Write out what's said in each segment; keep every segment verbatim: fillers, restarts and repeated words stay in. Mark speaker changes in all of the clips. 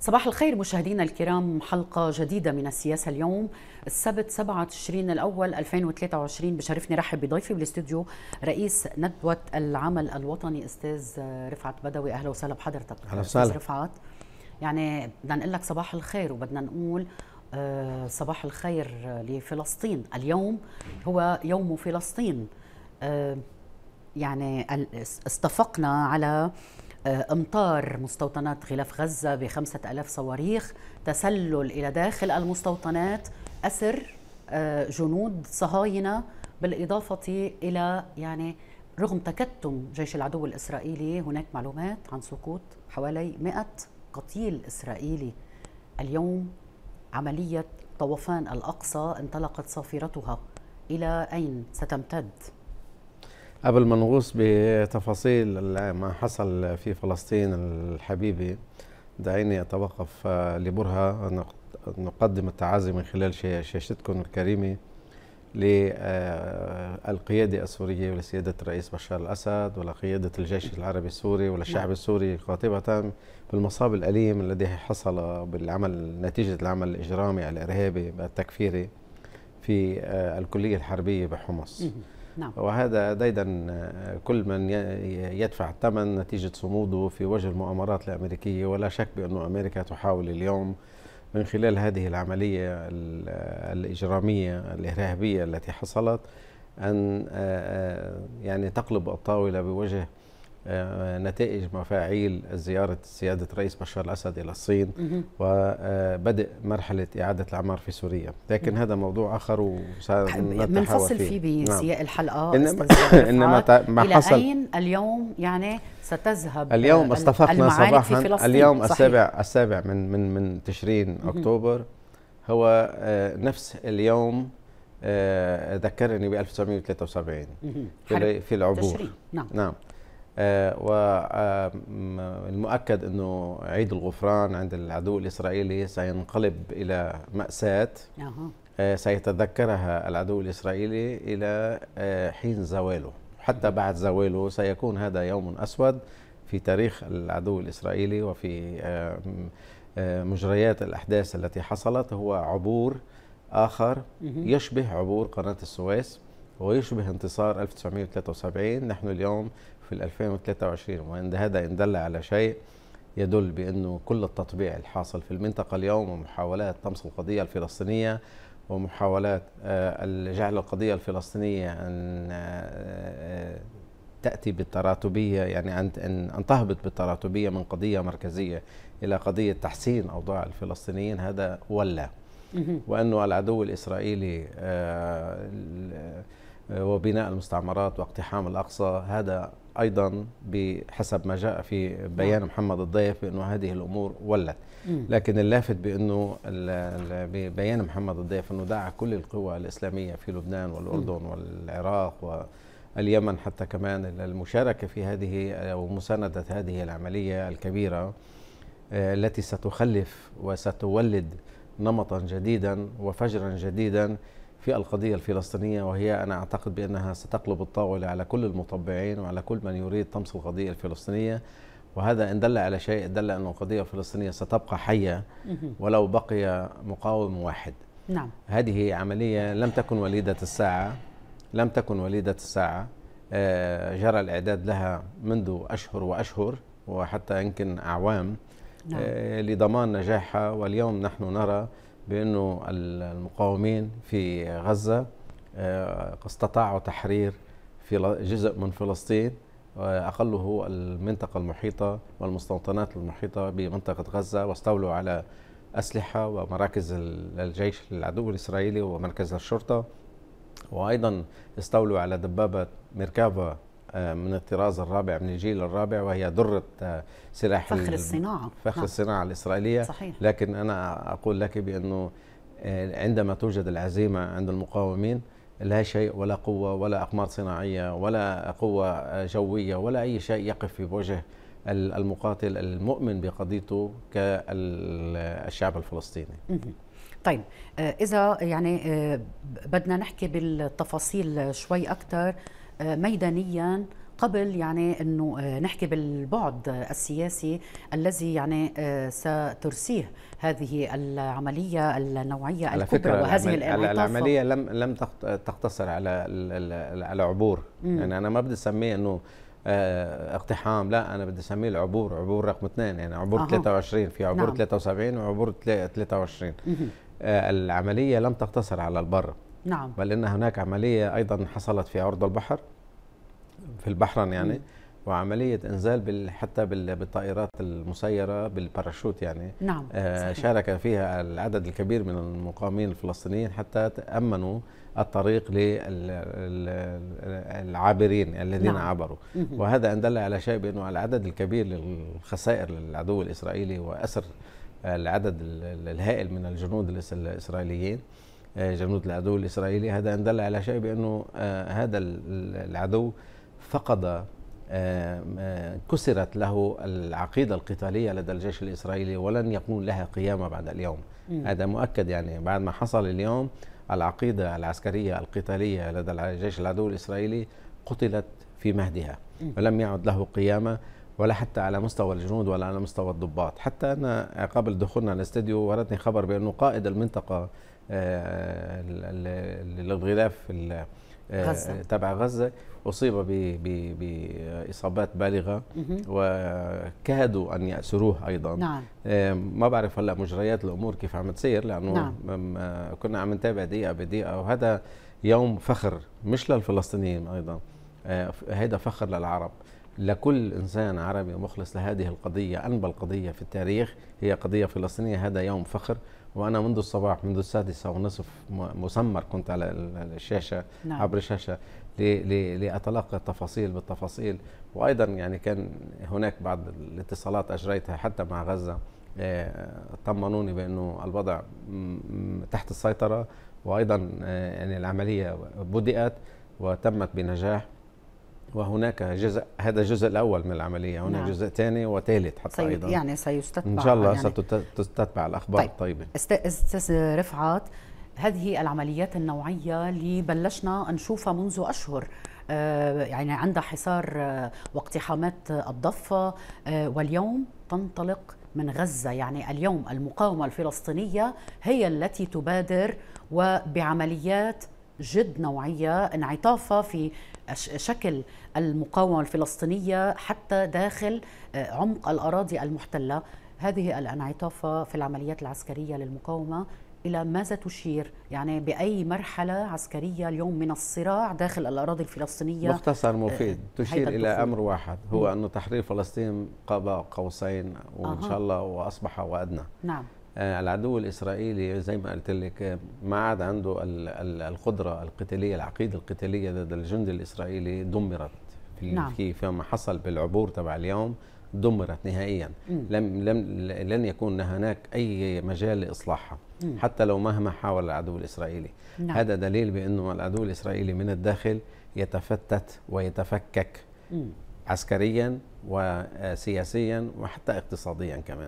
Speaker 1: صباح الخير مشاهدينا الكرام، حلقة جديدة من السياسة اليوم السبت سبعة تشرين الأول ألفين وثلاثة وعشرين. بشرفني رحب بضيفي بالاستوديو رئيس ندوة العمل الوطني أستاذ رفعت بدوي. أهلا وسهلا بحضرتك أستاذ رفعت. يعني بدنا نقول لك صباح الخير وبدنا نقول آه صباح الخير لفلسطين. اليوم هو يوم فلسطين. آه يعني استفقنا على امطار مستوطنات غلاف غزة بخمسة ألاف صواريخ، تسلل إلى داخل المستوطنات، أسر جنود صهاينة، بالإضافة إلى يعني رغم تكتم جيش العدو الإسرائيلي هناك معلومات عن سقوط حوالي مئة قتيل إسرائيلي. اليوم عملية طوفان الأقصى انطلقت صافرتها، إلى أين ستمتد؟
Speaker 2: قبل ما نغوص بتفاصيل ما حصل في فلسطين الحبيبة، دعيني أتوقف لبرهة نقدم التعازي من خلال شاشتكم الكريمة للقيادة السورية ولسيادة الرئيس بشار الأسد ولقيادة الجيش العربي السوري وللشعب السوري قاطبة بالمصاب الأليم الذي حصل بالعمل نتيجة العمل الإجرامي الإرهابي التكفيري في الكلية الحربية بحمص. نعم. وهذا ديدا كل من يدفع الثمن نتيجة صموده في وجه المؤامرات الأمريكية، ولا شك بأن أمريكا تحاول اليوم من خلال هذه العملية الإجرامية الإرهابية التي حصلت أن يعني تقلب الطاولة بوجه نتائج مفاعيل زيارة سيادة الرئيس بشار الأسد إلى الصين وبدء مرحلة إعادة الأعمار في سوريا، لكن هذا موضوع آخر
Speaker 1: وسنتحاول فيه, فيه بسياق الحلقة.
Speaker 2: إنما, إنما ما
Speaker 1: إلى
Speaker 2: حصل
Speaker 1: أين اليوم يعني ستذهب
Speaker 2: اليوم استفقنا صباحا اليوم
Speaker 1: صحيح.
Speaker 2: السابع السابع من من من تشرين أكتوبر هو نفس اليوم ذكرني ب ألف وتسعمئة وثلاثة وسبعين في, في العبور.
Speaker 1: تشرين. نعم,
Speaker 2: نعم. آه والمؤكد أنه عيد الغفران عند العدو الإسرائيلي سينقلب إلى مأساة آه سيتذكرها العدو الإسرائيلي إلى آه حين زواله. حتى بعد زواله سيكون هذا يوم أسود في تاريخ العدو الإسرائيلي وفي آه آه مجريات الأحداث التي حصلت. هو عبور آخر يشبه عبور قناة السويس ويشبه انتصار ألف وتسعمئة وثلاثة وسبعين. نحن اليوم في ألفين وثلاثة وعشرين، وعند هذا إن دل على شيء يدل بأنه كل التطبيع الحاصل في المنطقة اليوم ومحاولات طمس القضية الفلسطينية ومحاولات جعل القضية الفلسطينية أن تأتي بالتراتبية، يعني أن تهبط بالتراتبية من قضية مركزية إلى قضية تحسين أوضاع الفلسطينيين، هذا ولا. وأنه العدو الإسرائيلي وبناء المستعمرات واقتحام الأقصى هذا أيضا بحسب ما جاء في بيان محمد الضيف بأنه هذه الأمور ولت. لكن اللافت بأنه ببيان محمد الضيف أنه دعا كل القوى الإسلامية في لبنان والأردن والعراق واليمن حتى كمان المشاركة في هذه ومساندة هذه العملية الكبيرة التي ستخلف وستولد نمطا جديدا وفجرا جديدا في القضية الفلسطينية، وهي أنا أعتقد بأنها ستقلب الطاولة على كل المطبعين وعلى كل من يريد طمس القضية الفلسطينية. وهذا إن دل على شيء دل أن القضية الفلسطينية ستبقى حية ولو بقي مقاوم واحد.
Speaker 1: نعم.
Speaker 2: هذه عملية لم تكن وليدة الساعة، لم تكن وليدة الساعة. جرى الإعداد لها منذ أشهر وأشهر وحتى يمكن أعوام. نعم. لضمان نجاحها. واليوم نحن نرى بأنه المقاومين في غزة استطاعوا تحرير في جزء من فلسطين أقله المنطقة المحيطة والمستوطنات المحيطة بمنطقة غزة، واستولوا على أسلحة ومراكز الجيش العدو الإسرائيلي ومركز الشرطة، وأيضا استولوا على دبابة ميركافا من الطراز الرابع من الجيل الرابع، وهي درة سلاح
Speaker 1: فخر الصناعة
Speaker 2: فخر نعم. الصناعة الإسرائيلية.
Speaker 1: صحيح.
Speaker 2: لكن أنا أقول لك بأنه عندما توجد العزيمة عند المقاومين لا شيء ولا قوة ولا أقمار صناعية ولا قوة جوية ولا أي شيء يقف في وجه المقاتل المؤمن بقضيته كالشعب الفلسطيني.
Speaker 1: طيب إذا يعني بدنا نحكي بالتفاصيل شوي أكثر ميدانيا قبل يعني أنه نحكي بالبعد السياسي الذي يعني سترسيه هذه العملية النوعية الكبرى وهذه الانعطاف.
Speaker 2: العملية لم لم تقتصر على على عبور، يعني أنا ما بدي أسميه أنه اقتحام، لا أنا بدي أسميه العبور، عبور رقم اثنين، يعني عبور أه. ثلاثة وعشرين، في عبور نعم. ثلاثة وسبعين وعبور ثلاثة وعشرين. العملية لم تقتصر على البر،
Speaker 1: نعم،
Speaker 2: بل إن هناك عملية أيضا حصلت في عرض البحر في البحرين يعني مم. وعملية إنزال بال حتى بالطائرات المسيرة بالباراشوت يعني
Speaker 1: نعم.
Speaker 2: آه شارك فيها العدد الكبير من المقاومين الفلسطينيين حتى تأمنوا الطريق للعابرين الذين نعم. عبروا مم. وهذا إن دل على شيء بأنه العدد الكبير للخسائر للعدو الإسرائيلي وأسر العدد الهائل من الجنود الإسرائيليين جنود العدو الإسرائيلي، هذا إن دل على شيء بأنه آه هذا العدو فقد آه كسرت له العقيدة القتالية لدى الجيش الإسرائيلي ولن يكون لها قيامة بعد اليوم. م. هذا مؤكد، يعني بعد ما حصل اليوم العقيدة العسكرية القتالية لدى الجيش العدو الإسرائيلي قتلت في مهدها م. ولم يعد له قيامة، ولا حتى على مستوى الجنود ولا على مستوى الضباط. حتى أنا قبل دخولنا الاستديو وردني خبر بأنه قائد المنطقة آه للغلاف
Speaker 1: غزة.
Speaker 2: تبع غزة أصيب بإصابات بالغة وكادوا أن يأسروه أيضا.
Speaker 1: نعم.
Speaker 2: ما بعرف هلا مجريات الأمور كيف عم تصير، لأنه
Speaker 1: نعم.
Speaker 2: كنا عم نتابع دقيقة بدقيقة، وهذا يوم فخر مش للفلسطينيين أيضا، هذا فخر للعرب، لكل إنسان عربي مخلص لهذه القضية، أنبل قضية في التاريخ هي قضية فلسطينية. هذا يوم فخر، وأنا منذ الصباح منذ السادسة ونصف مسمر كنت على الشاشة نعم. عبر الشاشة لأتلقى التفاصيل بالتفاصيل. وأيضا يعني كان هناك بعض الاتصالات أجريتها حتى مع غزة، طمنوني بأنه الوضع تحت السيطرة، وأيضا يعني العملية بدأت وتمت بنجاح، وهناك جزء، هذا الجزء الأول من العملية، هناك نعم. جزء ثاني وثالث حتى
Speaker 1: سي...
Speaker 2: أيضا
Speaker 1: يعني سيستتبع
Speaker 2: إن شاء الله
Speaker 1: يعني.
Speaker 2: ستتبع الأخبار
Speaker 1: طيب.
Speaker 2: الطيبة.
Speaker 1: أستاذ رفعت، هذه العمليات النوعية اللي بلشنا نشوفها منذ أشهر، آه يعني عندها حصار آه واقتحامات الضفة، آه واليوم تنطلق من غزة. يعني اليوم المقاومة الفلسطينية هي التي تبادر وبعمليات جد نوعية، انعطافها في شكل المقاومة الفلسطينية حتى داخل عمق الأراضي المحتلة. هذه الانعطافة في العمليات العسكرية للمقاومة إلى ماذا تشير؟ يعني بأي مرحلة عسكرية اليوم من الصراع داخل الأراضي الفلسطينية؟
Speaker 2: مختصر مفيد، تشير إلى أمر واحد، هو أنه تحرير فلسطين قاب قوسين وإن شاء الله وأصبح وأدنى.
Speaker 1: نعم.
Speaker 2: العدو الإسرائيلي زي ما قلت لك ما عاد عنده القدرة القتالية، العقيدة القتالية لدى الجندي الإسرائيلي دمرت في
Speaker 1: نعم.
Speaker 2: في فيما حصل بالعبور تبع اليوم، دمرت نهائيا. مم. لم لم لن يكون هناك أي مجال لإصلاحها مم. حتى لو مهما حاول العدو الإسرائيلي. نعم. هذا دليل بأنه العدو الإسرائيلي من الداخل يتفتت ويتفكك مم. عسكريا وسياسيا وحتى اقتصاديا كمان.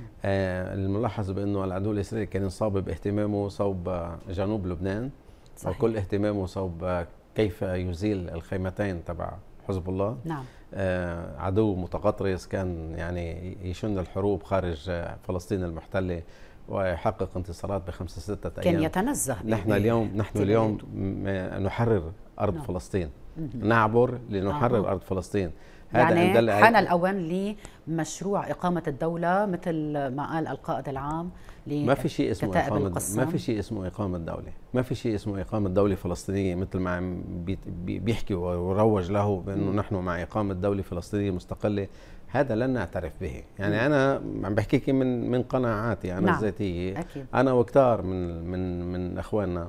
Speaker 2: آه الملاحظ بأنه العدو الإسرائيلي كان يصاب باهتمامه صوب جنوب لبنان، صحيح. وكل اهتمامه صوب كيف يزيل الخيمتين تبع حزب الله.
Speaker 1: نعم.
Speaker 2: آه عدو متغطرس كان يعني يشن الحروب خارج فلسطين المحتلة ويحقق انتصارات بخمسة ستة أيام.
Speaker 1: كان يتنزه.
Speaker 2: نحن اليوم نحن اليوم نحرر أرض نعم. فلسطين، نعبر لنحرر آه. أرض فلسطين.
Speaker 1: يعني حان الأوان لمشروع إقامة الدولة مثل ما قال القائد العام.
Speaker 2: ما في شيء اسمه إقامة ما في شيء اسمه إقامة دولة، ما في شيء اسمه إقامة دولة فلسطينية مثل ما عم بيحكي ويروج له بأنه نحن مع إقامة دولة فلسطينية مستقلة. هذا لن نعترف به. يعني م. أنا عم بحكيك من من قناعاتي أنا نعم. الذاتية.
Speaker 1: أكيد.
Speaker 2: أنا وكتار من من من إخواننا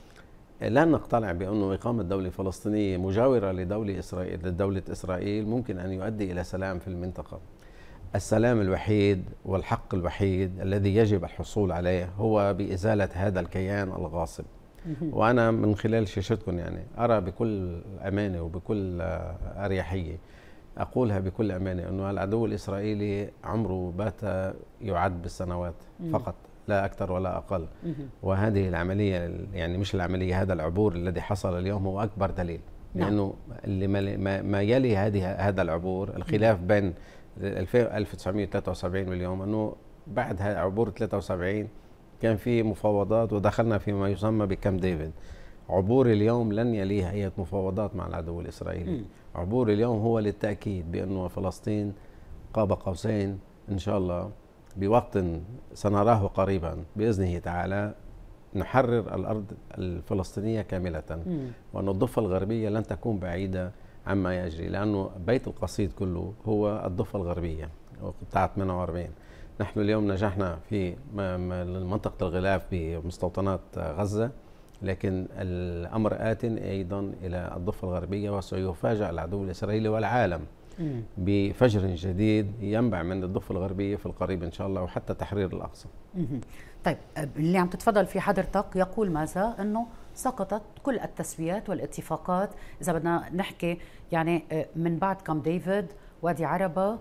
Speaker 2: لا نقتنع بأنه إقامة دولة فلسطينية مجاورة لدولة إسرائيل لدولة إسرائيل ممكن أن يؤدي إلى سلام في المنطقة. السلام الوحيد والحق الوحيد الذي يجب الحصول عليه هو بإزالة هذا الكيان الغاصب. وأنا من خلال شاشتكم يعني أرى بكل أمانة وبكل أريحية، أقولها بكل أمانة، أنه العدو الإسرائيلي عمره بات يعد بالسنوات فقط، لا أكثر ولا أقل. وهذه العملية يعني مش العملية، هذا العبور الذي حصل اليوم هو أكبر دليل لانه اللي ما يلي هذه هذا العبور الخلاف بين ألف وتسعمئة وثلاثة وسبعين واليوم انه بعد عبور ثلاثة وسبعين كان في مفاوضات ودخلنا فيما يسمى بكامب ديفيد. عبور اليوم لن يليها اي مفاوضات مع العدو الاسرائيلي. م. عبور اليوم هو للتاكيد بانه فلسطين قاب قوسين ان شاء الله بوقت سنراه قريبا باذنه تعالى نحرر الارض الفلسطينية كاملة. م. وان الضفة الغربية لن تكون بعيدة عما يجري، لانه بيت القصيد كله هو الضفة الغربية بتاعت ثمانية وأربعين. نحن اليوم نجحنا في منطقة الغلاف بمستوطنات غزة، لكن الأمر آت أيضا إلى الضفة الغربية، وسيفاجأ العدو الإسرائيلي والعالم مم. بفجر جديد ينبع من الضفة الغربية في القريب إن شاء الله، وحتى تحرير الأقصى.
Speaker 1: مم. طيب اللي عم تتفضل في حضرتك يقول ماذا؟ أنه سقطت كل التسويات والاتفاقات، إذا بدنا نحكي يعني من بعد كامب ديفيد، وادي عربة،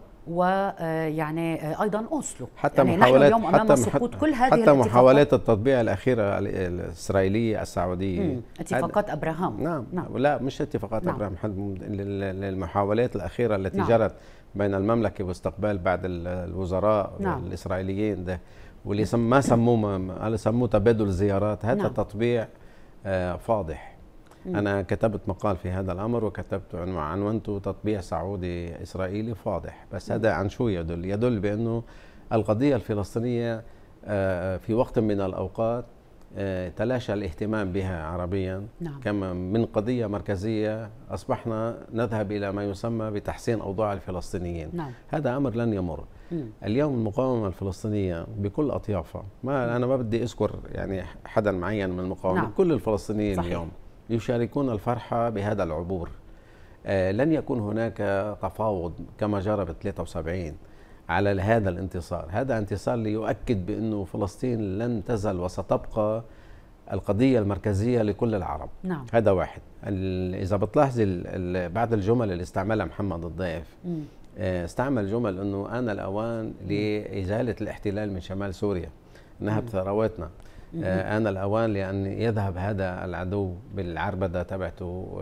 Speaker 1: ويعني ايضا اوسلو.
Speaker 2: حتى
Speaker 1: يعني
Speaker 2: محاولات
Speaker 1: نحن اليوم امام سقوط كل هذه
Speaker 2: حتى محاولات التطبيع الاخيره الاسرائيليه السعوديه،
Speaker 1: مم. اتفاقات ابراهام.
Speaker 2: نعم. نعم لا مش اتفاقات نعم. ابراهام، المحاولات الاخيره التي نعم. جرت بين المملكه واستقبال بعض الوزراء نعم. الاسرائيليين ده، واللي ما سموه سموه تبادل الزيارات، هذا نعم. تطبيع آه فاضح. أنا كتبت مقال في هذا الأمر، وكتبت عنوانته تطبيع سعودي إسرائيلي فاضح. بس هذا عن شو يدل؟ يدل بأنه القضية الفلسطينية في وقت من الأوقات تلاشى الاهتمام بها عربيا. نعم. كما من قضية مركزية أصبحنا نذهب إلى ما يسمى بتحسين أوضاع الفلسطينيين. نعم. هذا أمر لن يمر. م. اليوم المقاومة الفلسطينية بكل أطيافها، ما أنا ما بدي أذكر يعني حدا معين من المقاومة. نعم. كل الفلسطينيين صحيح. اليوم يشاركون الفرحة بهذا العبور. آه لن يكون هناك تفاوض كما جرى ب ثلاثة وسبعين على هذا الانتصار. هذا انتصار ليؤكد بأنه فلسطين لن تزل وستبقى القضية المركزية لكل العرب. نعم. هذا واحد. إذا بتلاحظي بعض الجمل اللي استعملها محمد الضيف، آه استعمل جمل أنه آن الأوان لإزالة الاحتلال من شمال سوريا، نهب ثرواتنا، آه آن الأوان لأن يذهب هذا العدو بالعربدة تبعته،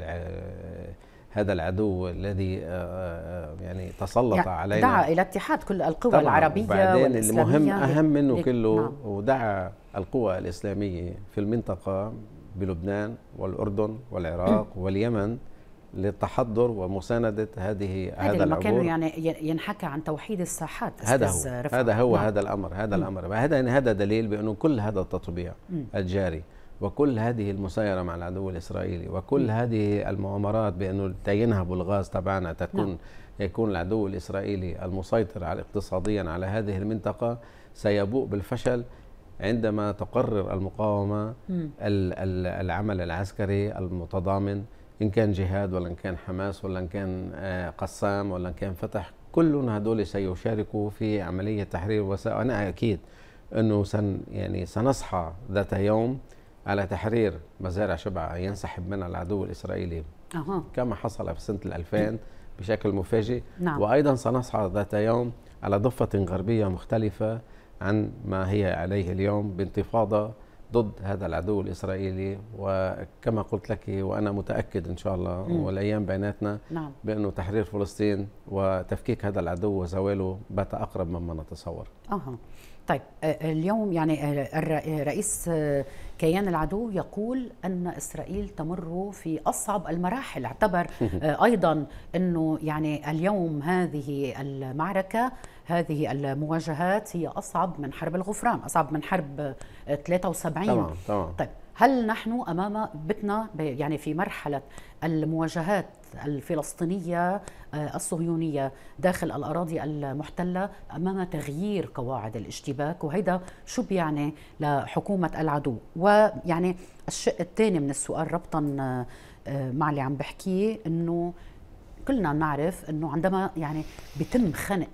Speaker 2: هذا العدو الذي آه يعني تسلط يعني علينا،
Speaker 1: دعا إلى اتحاد كل القوى العربية
Speaker 2: وبعدين المهم أهم منه كله نعم. ودعا القوى الإسلامية في المنطقة بلبنان والأردن والعراق واليمن للتحضر ومساندة هذه هذا العبور.
Speaker 1: كانوا يعني ينحكى عن توحيد الساحات.
Speaker 2: هذا هو هذا هو نعم. هذا الأمر هذا م. الأمر هذا هذا دليل بأنه كل هذا التطبيع م. الجاري، وكل هذه المسايرة مع العدو الإسرائيلي، وكل م. هذه المؤامرات بأنه ينهبوا الغاز تبعنا، تكون نعم. يكون العدو الإسرائيلي المسيطر على اقتصاديا على هذه المنطقة سيبوء بالفشل عندما تقرر المقاومة م. العمل العسكري المتضامن، إن كان جهاد ولا إن كان حماس ولا إن كان قسام ولا إن كان فتح، كلهم هدول سيشاركوا في عملية تحرير. وأنا أكيد أنه سن يعني سنصحى ذات يوم على تحرير مزارع شبعة ينسحب منها العدو الإسرائيلي أه. كما حصل في سنة الألفين بشكل مفاجئ. نعم. وأيضا سنصحى ذات يوم على ضفة غربية مختلفة عن ما هي عليه اليوم بانتفاضة ضد هذا العدو الإسرائيلي. وكما قلت لك وأنا متأكد إن شاء الله م. والأيام بيناتنا نعم. بأنه تحرير فلسطين وتفكيك هذا العدو وزواله بات أقرب مما نتصور.
Speaker 1: أه. طيب اليوم يعني رئيس كيان العدو يقول أن إسرائيل تمر في أصعب المراحل، اعتبر أيضا أنه يعني اليوم هذه المعركة هذه المواجهات هي أصعب من حرب الغفران، أصعب من حرب ثلاثة وسبعين.
Speaker 2: طبعا طبعا.
Speaker 1: طيب هل نحن أمام بتنا يعني في مرحلة المواجهات الفلسطينية الصهيونية داخل الأراضي المحتلة أمام تغيير قواعد الاشتباك، وهذا شو بيعني لحكومة العدو؟ ويعني الشق الثاني من السؤال ربطا مع اللي عم بحكيه، أنه كلنا نعرف أنه عندما يعني بيتم خنق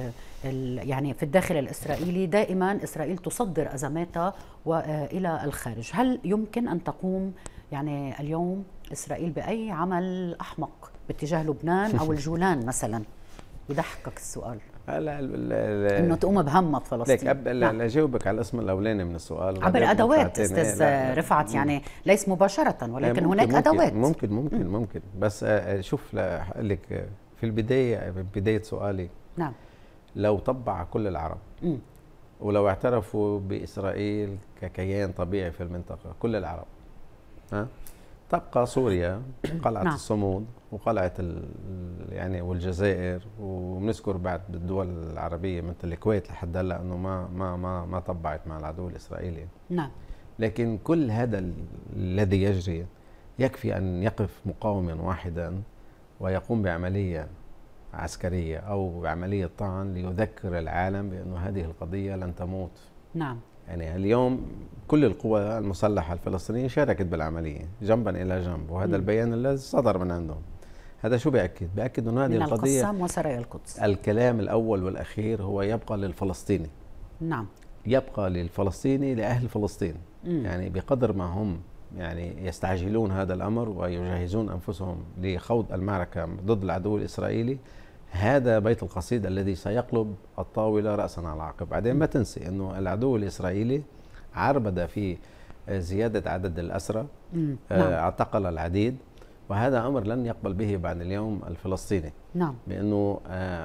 Speaker 1: يعني في الداخل الإسرائيلي دائما إسرائيل تصدر أزماتها وإلى الخارج. هل يمكن أن تقوم يعني اليوم إسرائيل بأي عمل أحمق باتجاه لبنان أو الجولان مثلا؟ يضحكك السؤال.
Speaker 2: هلا
Speaker 1: انه تقوم بهمها فلسطين.
Speaker 2: ليك قبل لا اجاوبك على الاسم الاولاني من السؤال
Speaker 1: عبر ادوات استاذ رفعت، يعني ليس مباشره ولكن
Speaker 2: ممكن
Speaker 1: هناك
Speaker 2: ممكن
Speaker 1: ادوات.
Speaker 2: ممكن ممكن مم. ممكن بس شوف اقول لك في البدايه بدايه سؤالي،
Speaker 1: نعم،
Speaker 2: لو طبع كل العرب
Speaker 1: مم.
Speaker 2: ولو اعترفوا باسرائيل ككيان طبيعي في المنطقه كل العرب، ها تبقى سوريا قلعه نعم. الصمود وقلعه يعني والجزائر، وبنذكر بعد بالدول العربيه مثل الكويت لحد هلا انه ما ما ما ما طبعت مع العدو الاسرائيلي.
Speaker 1: نعم.
Speaker 2: لكن كل هذا الذي يجري يكفي ان يقف مقاوما واحدا ويقوم بعمليه عسكريه او بعمليه طعن ليذكر العالم بانه هذه القضيه لن تموت.
Speaker 1: نعم.
Speaker 2: يعني اليوم كل القوى المسلحه الفلسطينيه شاركت بالعمليه جنبا الى جنب، وهذا م. البيان الذي صدر من عندهم هذا شو بيأكد؟ بيأكد انه هذه
Speaker 1: من
Speaker 2: القضيه
Speaker 1: القسام وسرايا القدس.
Speaker 2: الكلام الاول والاخير هو يبقى للفلسطيني.
Speaker 1: نعم. يبقى
Speaker 2: للفلسطيني لاهل فلسطين. م. يعني بقدر ما هم يعني يستعجلون هذا الامر ويجهزون انفسهم لخوض المعركه ضد العدو الاسرائيلي، هذا بيت القصيد الذي سيقلب الطاوله راسا على عقب. بعدين ما تنسي انه العدو الاسرائيلي عربد في زياده عدد الاسرى، نعم. اعتقل العديد، وهذا امر لن يقبل به بعد اليوم الفلسطيني.
Speaker 1: نعم.
Speaker 2: بانه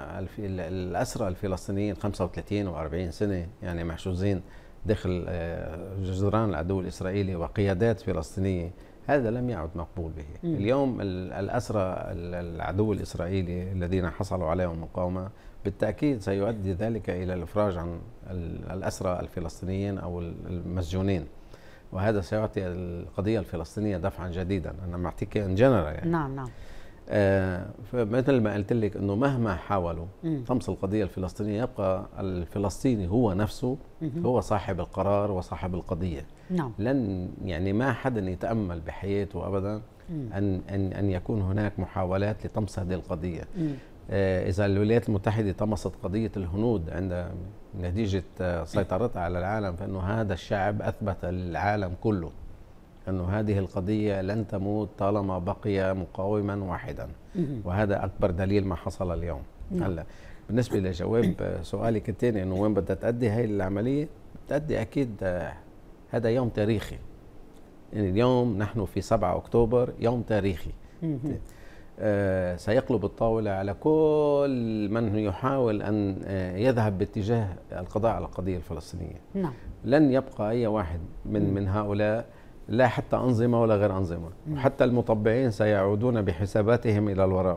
Speaker 2: الاسرى الفلسطينيين خمسة وثلاثين وأربعين سنه يعني محشوزين داخل جدران العدو الاسرائيلي وقيادات فلسطينيه، هذا لم يعد مقبول به. م. اليوم الاسرى العدو الاسرائيلي الذين حصلوا عليهم المقاومه بالتاكيد سيؤدي ذلك الى الافراج عن الاسرى الفلسطينيين او المسجونين، وهذا سيعطي القضيه الفلسطينيه دفعا جديدا. انا معطيك ان جنرال يعني.
Speaker 1: نعم نعم.
Speaker 2: آه فمثل ما قلت لك انه مهما حاولوا طمس القضيه الفلسطينيه يبقى الفلسطيني هو نفسه م. هو صاحب القرار وصاحب القضيه.
Speaker 1: نعم.
Speaker 2: لن يعني ما حدا يتامل بحياته ابدا م. ان ان ان يكون هناك محاولات لطمس هذه القضيه. آه اذا الولايات المتحده طمست قضيه الهنود عند نتيجه سيطرتها على العالم، فانه هذا الشعب اثبت للعالم كله أنه هذه القضية لن تموت طالما بقي مقاوما واحدا، وهذا أكبر دليل ما حصل اليوم. هلا بالنسبة لجواب سؤالك الثاني أنه وين بدها تؤدي هاي العملية، تؤدي أكيد هذا يوم تاريخي. يعني اليوم نحن في سبعة أكتوبر، يوم تاريخي. آه سيقلب الطاولة على كل من يحاول أن يذهب باتجاه القضاء على القضية الفلسطينية.
Speaker 1: نعم.
Speaker 2: لن يبقى أي واحد من من هؤلاء، لا حتى أنظمة ولا غير أنظمة، وحتى المطبعين سيعودون بحساباتهم إلى الوراء.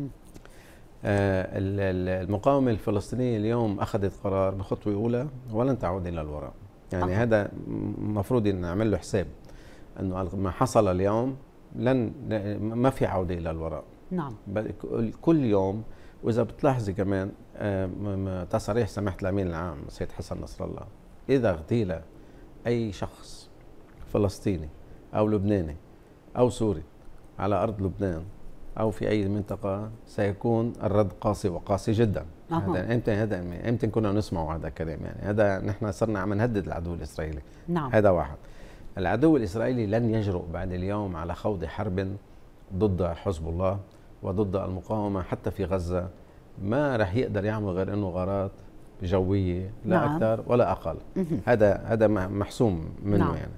Speaker 2: آه المقاومة الفلسطينية اليوم أخذت قرار بخطوة أولى ولن تعود إلى الوراء. يعني أه. هذا مفروض أن نعمل له حساب أنه ما حصل اليوم لن ما في عودة إلى الوراء.
Speaker 1: نعم.
Speaker 2: كل يوم، وإذا بتلاحظي كمان آه تصريح سماحة الأمين العام سيد حسن نصر الله، إذا اغتيل أي شخص فلسطيني أو لبناني أو سوري على أرض لبنان أو في أي منطقة سيكون الرد قاسي وقاسي جدا. أه. هذا امتى هذا امتى كنا نسمع هذا الكلام؟ يعني هذا نحن صرنا عم نهدد العدو الإسرائيلي.
Speaker 1: نعم.
Speaker 2: هذا واحد. العدو الإسرائيلي لن يجرؤ بعد اليوم على خوض حرب ضد حزب الله وضد المقاومة حتى في غزة. ما رح يقدر يعمل غير إنه غارات جوية، لا نعم. أكثر ولا أقل. هذا هذا محسوم منه. نعم. يعني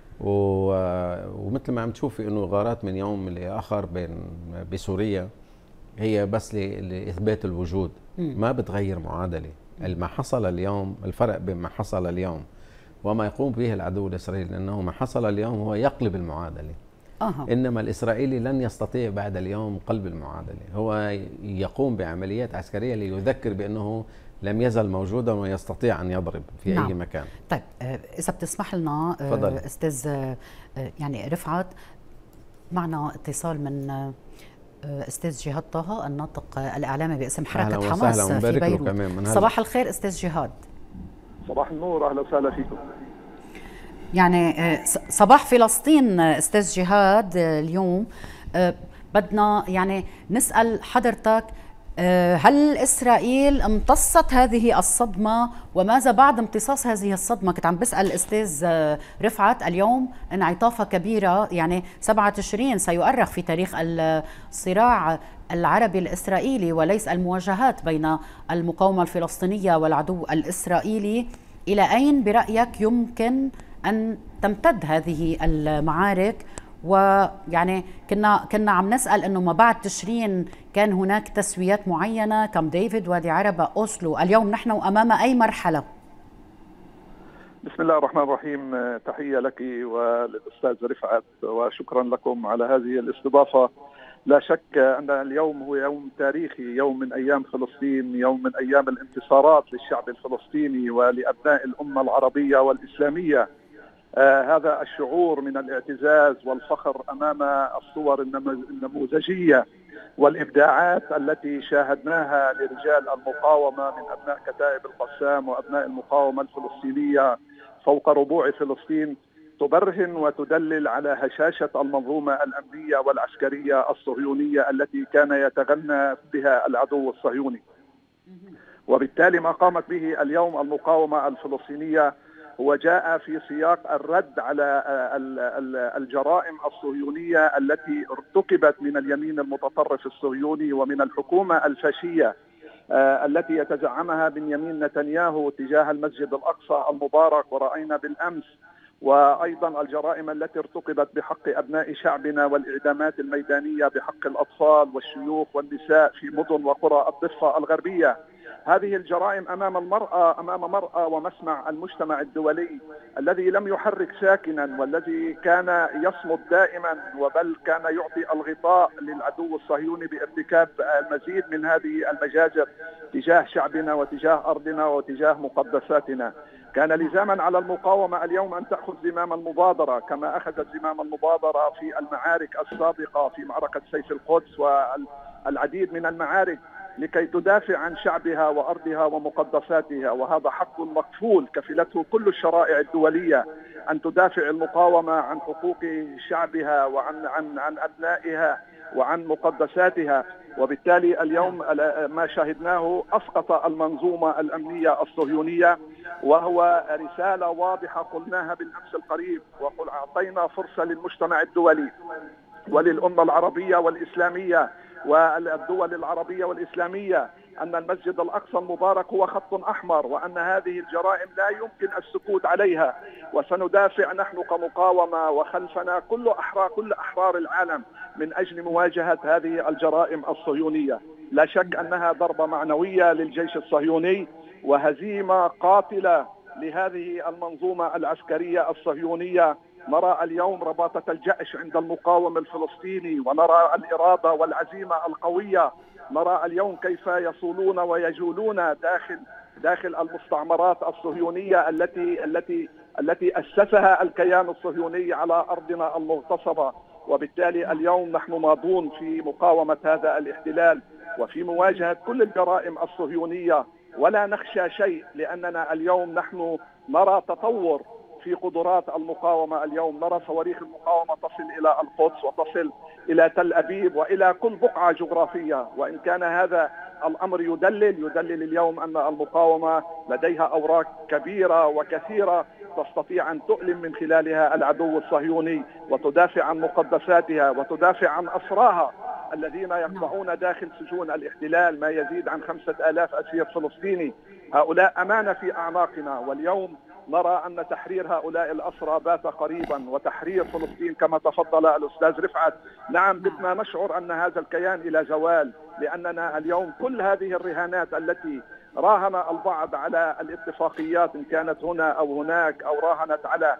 Speaker 2: ومثل ما عم تشوفي انه غارات من يوم لاخر بين بسوريا هي بس لاثبات الوجود، م. ما بتغير معادله. ما حصل اليوم، الفرق بين ما حصل اليوم وما يقوم به العدو الاسرائيلي، لانه ما حصل اليوم هو يقلب المعادله. أه. انما الاسرائيلي لن يستطيع بعد اليوم قلب المعادله، هو يقوم بعمليات عسكريه ليذكر بانه لم يزل موجودا ويستطيع أن يضرب في نعم. أي مكان.
Speaker 1: طيب إذا بتسمح لنا فضل. أستاذ يعني رفعت، معنا اتصال من أستاذ جهاد طه الناطق الإعلامي باسم حركة حماس في بيروت. صباح الخير أستاذ جهاد.
Speaker 3: صباح النور، أهلا وسهلا فيكم.
Speaker 1: يعني صباح فلسطين أستاذ جهاد. اليوم بدنا يعني نسأل حضرتك هل إسرائيل امتصت هذه الصدمة وماذا بعد امتصاص هذه الصدمة؟ كنت عم بسأل الأستاذ رفعت اليوم انعطافة كبيرة، يعني سبعة تشرين سيؤرخ في تاريخ الصراع العربي الإسرائيلي وليس المواجهات بين المقاومة الفلسطينية والعدو الإسرائيلي. إلى أين برأيك يمكن أن تمتد هذه المعارك؟ ويعني كنا كنا عم نسأل انه ما بعد تشرين كان هناك تسويات معينة، كامب ديفيد، وادي عربة، اوسلو، اليوم نحن امام اي مرحلة؟
Speaker 3: بسم الله الرحمن الرحيم. تحية لك وللأستاذ رفعت وشكرا لكم على هذه الاستضافة. لا شك أن اليوم هو يوم تاريخي، يوم من أيام فلسطين، يوم من أيام الانتصارات للشعب الفلسطيني ولأبناء الأمة العربية والإسلامية. آه هذا الشعور من الاعتزاز والفخر أمام الصور النموذجية والإبداعات التي شاهدناها لرجال المقاومة من أبناء كتائب القسام وأبناء المقاومة الفلسطينية فوق ربوع فلسطين تبرهن وتدلل على هشاشة المنظومة الأمنية والعسكرية الصهيونية التي كان يتغنى بها العدو الصهيوني. وبالتالي ما قامت به اليوم المقاومة الفلسطينية هو جاء في سياق الرد على الجرائم الصهيونية التي ارتكبت من اليمين المتطرف الصهيوني ومن الحكومة الفاشية التي يتزعمها بنيامين نتنياهو تجاه المسجد الأقصى المبارك، ورأينا بالأمس وأيضا الجرائم التي ارتكبت بحق أبناء شعبنا والإعدامات الميدانية بحق الأطفال والشيوخ والنساء في مدن وقرى الضفة الغربية. هذه الجرائم أمام المرأة أمام مرأة ومسمع المجتمع الدولي الذي لم يحرك ساكنا والذي كان يصمت دائما، وبل كان يعطي الغطاء للعدو الصهيوني بارتكاب المزيد من هذه المجازر تجاه شعبنا وتجاه أرضنا وتجاه مقدساتنا. كان لزاما على المقاومة اليوم أن تأخذ زمام المبادرة كما أخذت زمام المبادرة في المعارك السابقة، في معركة سيف القدس والعديد من المعارك، لكي تدافع عن شعبها وأرضها ومقدساتها. وهذا حق مكفول كفلته كل الشرائع الدولية أن تدافع المقاومة عن حقوق شعبها وعن عن عن أبنائها وعن مقدساتها. وبالتالي اليوم ما شاهدناه أسقط المنظومة الأمنية الصهيونية، وهو رسالة واضحة قلناها بالأمس القريب، وقل أعطينا فرصة للمجتمع الدولي وللأمة العربية والإسلامية والدول العربية والإسلامية أن المسجد الأقصى المبارك هو خط أحمر، وأن هذه الجرائم لا يمكن السكوت عليها، وسندافع نحن كمقاومة وخلفنا كل أحرار كل أحرار العالم من أجل مواجهة هذه الجرائم الصهيونية. لا شك أنها ضربة معنوية للجيش الصهيوني وهزيمة قاتلة لهذه المنظومة العسكرية الصهيونية. نرى اليوم رباطة الجأش عند المقاوم الفلسطيني، ونرى الإرادة والعزيمة القوية. نرى اليوم كيف يصولون ويجولون داخل داخل المستعمرات الصهيونية التي التي التي أسسها الكيان الصهيوني على أرضنا المغتصبة. وبالتالي اليوم نحن ماضون في مقاومة هذا الاحتلال وفي مواجهة كل الجرائم الصهيونية، ولا نخشى شيء، لأننا اليوم نحن نرى تطور في قدرات المقاومة. اليوم نرى صواريخ المقاومة تصل إلى القدس وتصل إلى تل أبيب وإلى كل بقعة جغرافية. وإن كان هذا الأمر يدلل يدلل اليوم أن المقاومة لديها أوراق كبيرة وكثيرة تستطيع أن تؤلم من خلالها العدو الصهيوني وتدافع عن مقدساتها وتدافع عن أسراها الذين يقطعون داخل سجون الاحتلال ما يزيد عن خمسة آلاف أسير فلسطيني. هؤلاء أمانة في أعناقنا، واليوم نرى أن تحرير هؤلاء الأسرى بات قريبا، وتحرير فلسطين كما تفضل الأستاذ رفعت. نعم، بدنا نشعر أن هذا الكيان إلى زوال، لأننا اليوم كل هذه الرهانات التي راهن البعض على الاتفاقيات إن كانت هنا أو هناك، أو راهنت على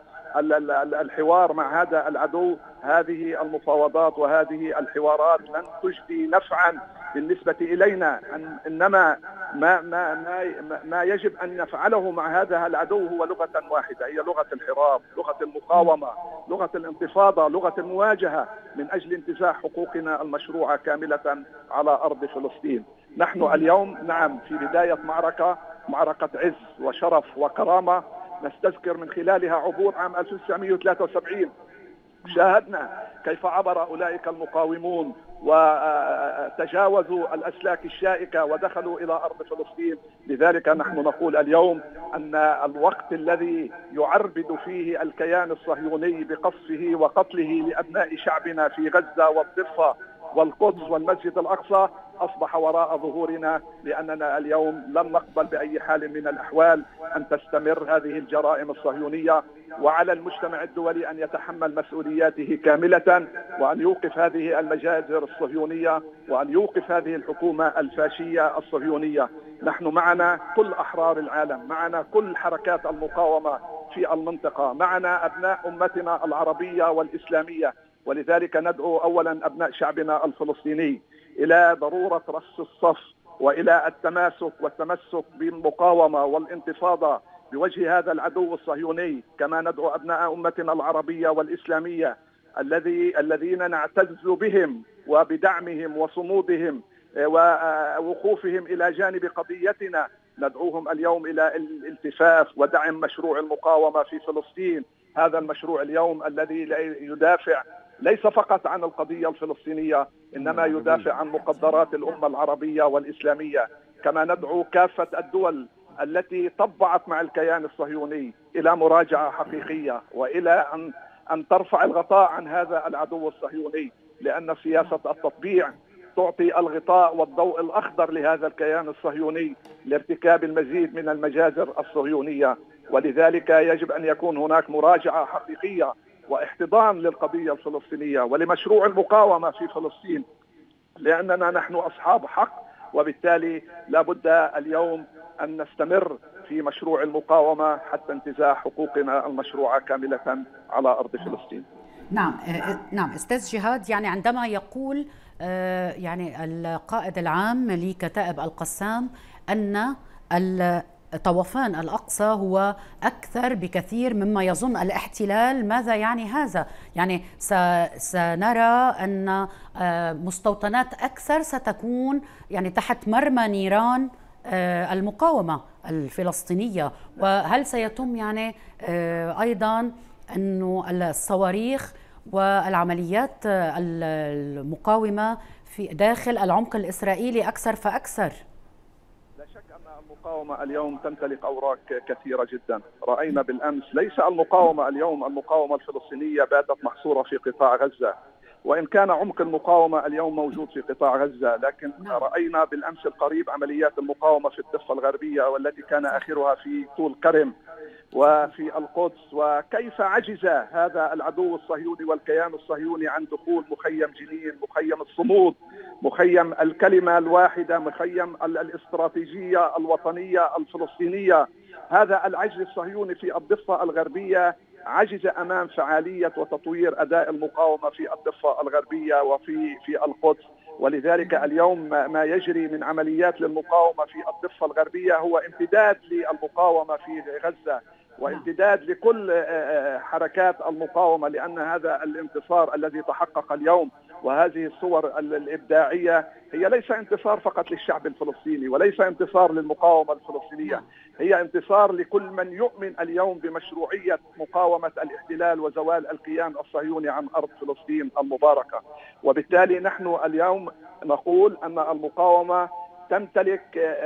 Speaker 3: الحوار مع هذا العدو، هذه المفاوضات وهذه الحوارات لن تجدي نفعا بالنسبة إلينا. إنما ما, ما, ما, ما يجب أن نفعله مع هذا العدو هو لغة واحدة، هي لغة الحراب، لغة المقاومة، لغة الانتفاضة، لغة المواجهة من أجل انتزاع حقوقنا المشروعة كاملة على أرض فلسطين. نحن اليوم نعم في بداية معركة معركة عز وشرف وكرامة نستذكر من خلالها عبور عام ألف وتسعمئة وثلاثة وسبعين. شاهدنا كيف عبر أولئك المقاومون وتجاوزوا الأسلاك الشائكة ودخلوا إلى أرض فلسطين. لذلك نحن نقول اليوم أن الوقت الذي يعربد فيه الكيان الصهيوني بقصفه وقتله لأبناء شعبنا في غزة والضفة والقدس والمسجد الأقصى أصبح وراء ظهورنا، لأننا اليوم لن نقبل بأي حال من الأحوال أن تستمر هذه الجرائم الصهيونية، وعلى المجتمع الدولي أن يتحمل مسؤولياته كاملة وأن يوقف هذه المجازر الصهيونية وأن يوقف هذه الحكومة الفاشية الصهيونية. نحن معنا كل أحرار العالم، معنا كل حركات المقاومة في المنطقة، معنا أبناء أمتنا العربية والإسلامية، ولذلك ندعو أولا أبناء شعبنا الفلسطيني إلى ضرورة رص الصف وإلى التماسك والتمسك بالمقاومة والانتفاضة بوجه هذا العدو الصهيوني، كما ندعو أبناء أمتنا العربية والإسلامية الذي الذين نعتز بهم وبدعمهم وصمودهم ووقوفهم إلى جانب قضيتنا، ندعوهم اليوم إلى الالتفاف ودعم مشروع المقاومة في فلسطين. هذا المشروع اليوم الذي يدافع ليس فقط عن القضية الفلسطينية، إنما يدافع عن مقدرات الأمة العربية والإسلامية. كما ندعو كافة الدول التي طبعت مع الكيان الصهيوني إلى مراجعة حقيقية وإلى أن أن ترفع الغطاء عن هذا العدو الصهيوني، لأن سياسة التطبيع تعطي الغطاء والضوء الأخضر لهذا الكيان الصهيوني لارتكاب المزيد من المجازر الصهيونية. ولذلك يجب أن يكون هناك مراجعة حقيقية واحتضان للقضية الفلسطينية ولمشروع المقاومة في فلسطين، لأننا نحن أصحاب حق، وبالتالي لا بد اليوم أن نستمر في مشروع المقاومة حتى انتزاع حقوقنا المشروعة كاملة على أرض فلسطين.
Speaker 1: نعم نعم أستاذ جهاد، يعني عندما يقول يعني القائد العام لكتائب القسام أن طوفان الأقصى هو أكثر بكثير مما يظن الاحتلال، ماذا يعني هذا؟ يعني سنرى أن مستوطنات أكثر ستكون يعني تحت مرمى نيران المقاومة الفلسطينية، وهل سيتم يعني أيضا أنه الصواريخ والعمليات المقاومة في داخل العمق الإسرائيلي أكثر فأكثر؟
Speaker 3: لا شك أن المقاومة اليوم تمتلك أوراق كثيرة جدا. رأينا بالأمس ليس المقاومة اليوم المقاومة الفلسطينية باتت محصورة في قطاع غزة، وإن كان عمق المقاومة اليوم موجود في قطاع غزة، لكن رأينا بالأمس القريب عمليات المقاومة في الضفة الغربية والتي كان آخرها في طول كرم وفي القدس، وكيف عجز هذا العدو الصهيوني والكيان الصهيوني عن دخول مخيم جنين، مخيم الصمود، مخيم الكلمة الواحدة، مخيم الاستراتيجية الوطنية الفلسطينية. هذا العجز الصهيوني في الضفة الغربية عجز أمام فعالية وتطوير أداء المقاومة في الضفة الغربية وفي في القدس. ولذلك اليوم ما يجري من عمليات للمقاومة في الضفة الغربية هو امتداد للمقاومة في غزة وامتداد لكل حركات المقاومة، لأن هذا الانتصار الذي تحقق اليوم وهذه الصور الإبداعية هي ليس انتصار فقط للشعب الفلسطيني وليس انتصار للمقاومة الفلسطينية، هي انتصار لكل من يؤمن اليوم بمشروعية مقاومة الاحتلال وزوال الكيان الصهيوني عن أرض فلسطين المباركة. وبالتالي نحن اليوم نقول أن المقاومة تمتلك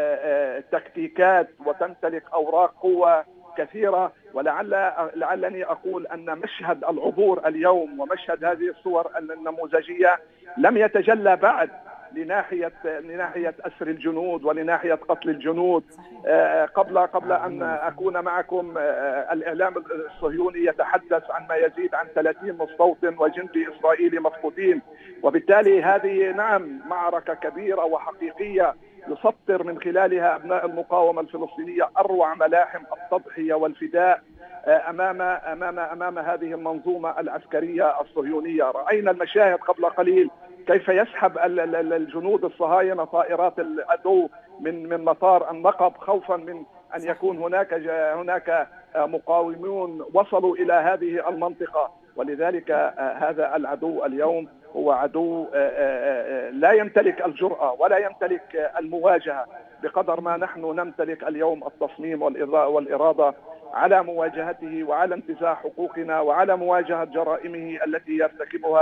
Speaker 3: تكتيكات وتمتلك أوراق قوة كثيرة، ولعل لعلني أقول أن مشهد العبور اليوم ومشهد هذه الصور النموذجية لم يتجلى بعد لناحية لناحية أسر الجنود ولناحية قتل الجنود. قبل قبل أن أكون معكم الإعلام الصهيوني يتحدث عن ما يزيد عن ثلاثين مستوطن وجندي إسرائيلي مفقودين، وبالتالي هذه نعم معركة كبيرة وحقيقية يسطر من خلالها أبناء المقاومة الفلسطينية أروع ملاحم التضحية والفداء أمام أمام أمام هذه المنظومة العسكرية الصهيونية. رأينا المشاهد قبل قليل كيف يسحب الجنود الصهاينة طائرات العدو من من مطار النقب خوفا من أن يكون هناك هناك مقاومون وصلوا إلى هذه المنطقة. ولذلك هذا العدو اليوم هو عدو لا يمتلك الجرأة ولا يمتلك المواجهة بقدر ما نحن نمتلك اليوم التصميم والإرادة على مواجهته وعلى انتزاع حقوقنا وعلى مواجهة جرائمه التي يرتكبها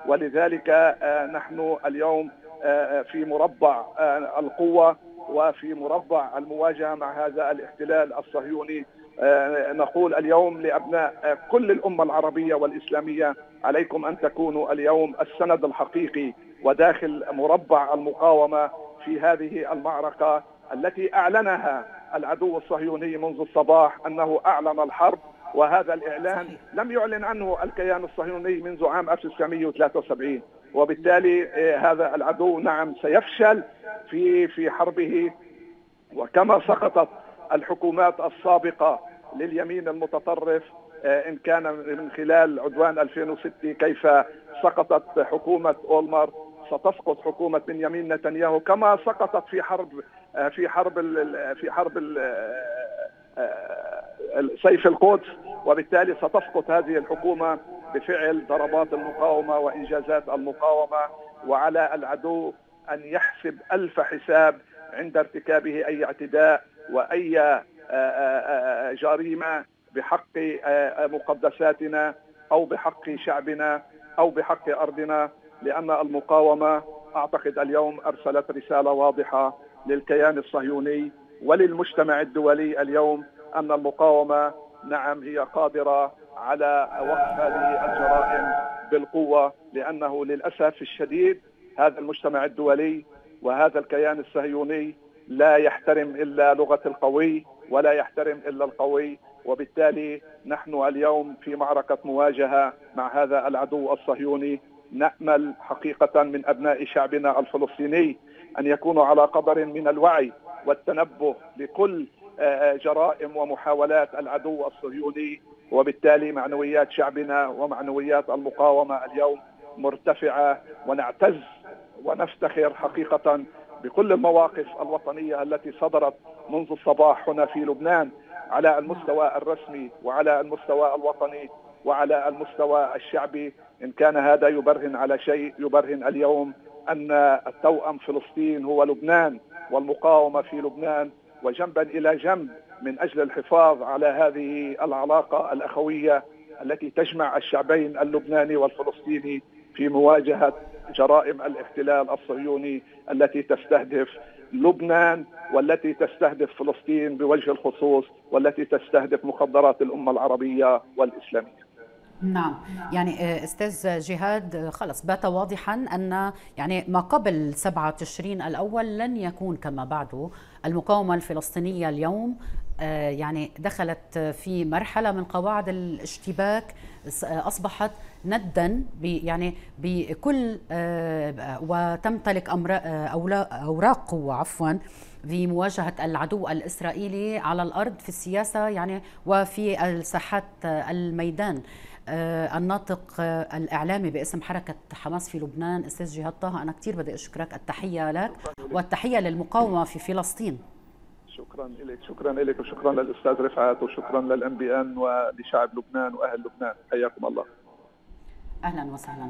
Speaker 3: ولذلك نحن اليوم في مربع القوة وفي مربع المواجهة مع هذا الاحتلال الصهيوني. نقول اليوم لأبناء كل الأمة العربية والإسلامية: عليكم أن تكونوا اليوم السند الحقيقي وداخل مربع المقاومة في هذه المعركة التي أعلنها العدو الصهيوني منذ الصباح أنه أعلن الحرب، وهذا الإعلان لم يعلن عنه الكيان الصهيوني منذ عام ألف وتسعمئة وثلاثة وسبعين، وبالتالي هذا العدو نعم سيفشل في في حربه. وكما سقطت الحكومات السابقة لليمين المتطرف، إن كان من خلال عدوان ألفين وستة كيف سقطت حكومة أولمر، ستسقط حكومة بنيامين نتنياهو، كما سقطت في حرب في حرب في حرب سيف القدس، وبالتالي ستسقط هذه الحكومة بفعل ضربات المقاومة وإنجازات المقاومة. وعلى العدو أن يحسب ألف حساب عند ارتكابه أي اعتداء وأي جريمة بحق مقدساتنا أو بحق شعبنا أو بحق أرضنا، لأن المقاومة أعتقد اليوم أرسلت رسالة واضحة للكيان الصهيوني وللمجتمع الدولي اليوم أن المقاومة نعم هي قادرة على وقف هذه الجرائم بالقوة، لأنه للأسف الشديد هذا المجتمع الدولي وهذا الكيان الصهيوني لا يحترم إلا لغة القوي ولا يحترم إلا القوي. وبالتالي نحن اليوم في معركة مواجهة مع هذا العدو الصهيوني. نأمل حقيقة من أبناء شعبنا الفلسطيني أن يكونوا على قدر من الوعي والتنبه لكل جرائم ومحاولات العدو الصهيوني، وبالتالي معنويات شعبنا ومعنويات المقاومة اليوم مرتفعة، ونعتز ونفتخر حقيقة بكل المواقف الوطنية التي صدرت منذ الصباح هنا في لبنان على المستوى الرسمي وعلى المستوى الوطني وعلى المستوى الشعبي. إن كان هذا يبرهن على شيء، يبرهن اليوم أن التوأم فلسطين هو لبنان والمقاومة في لبنان، وجنبا إلى جنب من أجل الحفاظ على هذه العلاقة الأخوية التي تجمع الشعبين اللبناني والفلسطيني في مواجهة جرائم الاحتلال الصهيوني التي تستهدف لبنان والتي تستهدف فلسطين بوجه الخصوص والتي تستهدف مخدرات الأمة العربية والإسلامية.
Speaker 1: نعم، يعني استاذ جهاد خلص بات واضحا ان يعني ما قبل سبعة تشرين الاول لن يكون كما بعده. المقاومه الفلسطينيه اليوم يعني دخلت في مرحله من قواعد الاشتباك، اصبحت ندا يعني بكل وتمتلك اوراق قوه عفوا في مواجهه العدو الاسرائيلي على الارض في السياسه يعني وفي الساحات الميدان. آه الناطق آه الإعلامي باسم حركة حماس في لبنان أستاذ جهاد طه، أنا كثير بدي أشكرك، التحية لك والتحية للمقاومة في فلسطين.
Speaker 3: شكرا لك، شكرا لك وشكرا للأستاذ رفعت وشكرا للأم بي إن ولشعب لبنان وأهل لبنان، حياكم الله.
Speaker 1: أهلا وسهلا.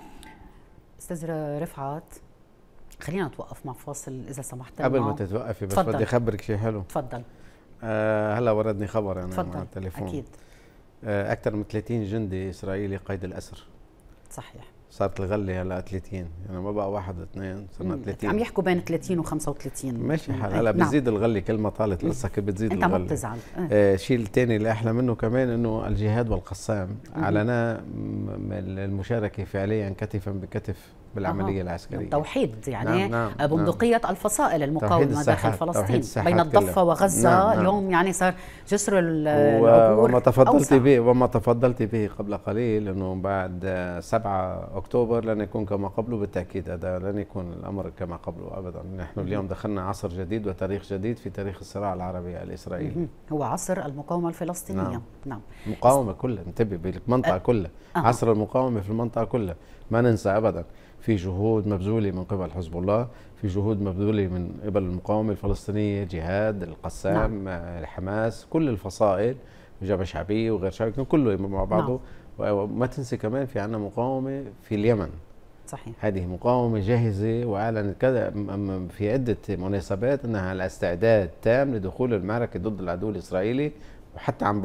Speaker 1: أستاذ رفعت خلينا نتوقف مع فاصل إذا سمحت.
Speaker 2: قبل ما تتوقفي بس بدي أخبرك شيء حلو.
Speaker 1: تفضل.
Speaker 2: آه هلا وردني خبر أنا
Speaker 1: تفضل.
Speaker 2: مع التليفون.
Speaker 1: أكيد.
Speaker 2: أكثر من ثلاثين جندي إسرائيلي قيد الأسر.
Speaker 1: صحيح. صارت
Speaker 2: الغلة هلا ثلاثين، يعني ما بقى واحد اثنين، صرنا ثلاثين.
Speaker 1: عم يحكوا بين ثلاثين وخمسة وثلاثين.
Speaker 2: ماشي حال، هلا نعم. بتزيد الغلة كل ما طالت القصة كل بتزيد
Speaker 1: انت
Speaker 2: الغلة.
Speaker 1: انت ما بتزعل.
Speaker 2: آه شيء الثاني اللي أحلى منه كمان إنه الجهاد والقسام أعلنا المشاركة فعليا كتفا بكتف بالعملية أه. العسكرية.
Speaker 1: توحيد يعني
Speaker 2: نعم نعم
Speaker 1: بندقية نعم. الفصائل المقاومة داخل فلسطين بين الضفة
Speaker 2: كلها.
Speaker 1: وغزة. نعم اليوم نعم. يعني صار جسر
Speaker 2: العبور وما تفضلت به وما تفضلت به قبل قليل انه بعد سبعة أكتوبر لن يكون كما قبله، بالتأكيد هذا لن يكون الأمر كما قبله أبدا. نحن اليوم دخلنا عصر جديد وتاريخ جديد في تاريخ الصراع العربي الإسرائيلي.
Speaker 1: هو عصر المقاومة الفلسطينية. نعم,
Speaker 2: نعم. المقاومة كلها، انتبه بالمنطقة أه. كلها أه. عصر المقاومة في المنطقة كلها، ما ننسى أبدا. في جهود مبذولة من قبل حزب الله، في جهود مبذولة من قبل المقاومة الفلسطينية، جهاد القسام نعم. الحماس، كل الفصائل، جبهة شعبية وغير شعبية كله مع بعضه. نعم. وما تنسي كمان في عنا مقاومة في اليمن.
Speaker 1: صحيح.
Speaker 2: هذه مقاومة جاهزة وأعلنت كذا في عدة مناسبات أنها على استعداد تام لدخول المعركة ضد العدو الإسرائيلي وحتى عن بعد.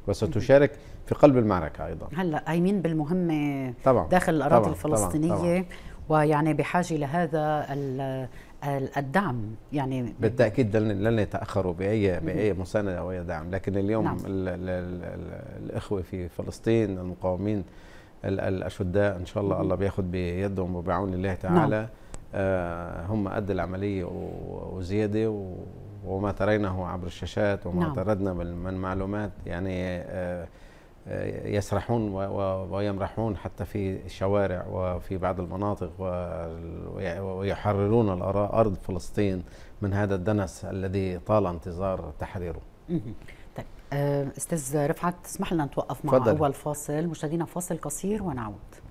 Speaker 2: وستشارك في قلب المعركة أيضا.
Speaker 1: هلا قايمين بالمهمة
Speaker 2: طبعا
Speaker 1: داخل الأراضي
Speaker 2: طبعا
Speaker 1: الفلسطينية
Speaker 2: طبعا طبعا.
Speaker 1: ويعني بحاجة لهذا الدعم يعني
Speaker 2: بالتأكيد لن يتأخروا بأي بأي مساندة أو أي دعم، لكن اليوم نعم. ال ال ال الإخوة في فلسطين المقاومين الأشداء إن شاء الله الله بياخد بيدهم وبعون الله تعالى. نعم. آه هم قد العملية وزيادة، وما ترينه عبر الشاشات وما نعم. تردنا من معلومات يعني آه يسرحون ويمرحون حتى في الشوارع وفي بعض المناطق ويحررون أرض فلسطين من هذا الدنس الذي طال انتظار تحريره.
Speaker 1: طيب أستاذ رفعت، اسمح لنا نتوقف مع فضل. أول فاصل. مشاهدينا فاصل قصير ونعود.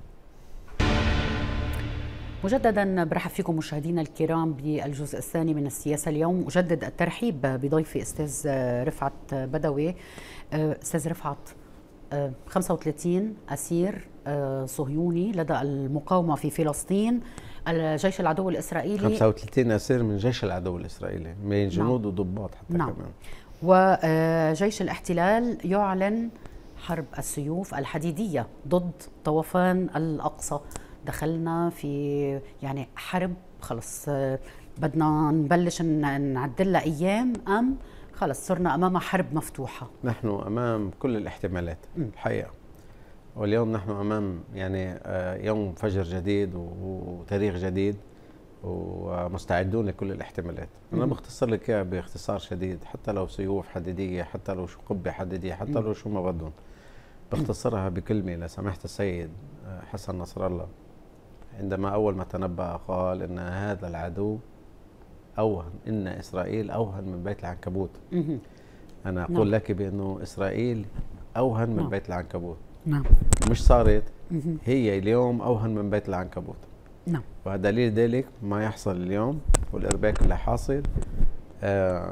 Speaker 1: مجددا برحب فيكم مشاهدينا الكرام بالجزء الثاني من السياسة اليوم. أجدد الترحيب بضيفي أستاذ رفعت بدوي. أستاذ رفعت، خمسة وثلاثين أسير صهيوني لدى المقاومة في فلسطين، الجيش العدو الإسرائيلي
Speaker 2: خمسة وثلاثين أسير من جيش العدو الإسرائيلي من جنود نعم. وضباط حتى
Speaker 1: نعم.
Speaker 2: كمان.
Speaker 1: وجيش الاحتلال يعلن حرب السيوف الحديدية ضد طوفان الأقصى. دخلنا في يعني حرب خلص بدنا نبلش نعدل لها أيام أم خلص صرنا أمام حرب مفتوحة؟
Speaker 2: نحن أمام كل الاحتمالات الحقيقة، واليوم نحن أمام يعني يوم فجر جديد وتاريخ جديد ومستعدون لكل الاحتمالات. أنا بختصر لك إياها باختصار شديد، حتى لو سيوف حديدية، حتى لو شو قبة حديدية، حتى لو شو ما بدهم، بختصرها بكلمة لسماحة السيد حسن نصر الله عندما أول ما تنبأ قال إن هذا العدو أوهن، إن إسرائيل أوهن من بيت العنكبوت. أنا أقول نعم. لك بأنه إسرائيل أوهن من نعم. بيت العنكبوت.
Speaker 1: نعم.
Speaker 2: مش صارت هي اليوم أوهن من بيت العنكبوت.
Speaker 1: نعم.
Speaker 2: ودليل ذلك ما يحصل اليوم والإرباك اللي حاصل. آه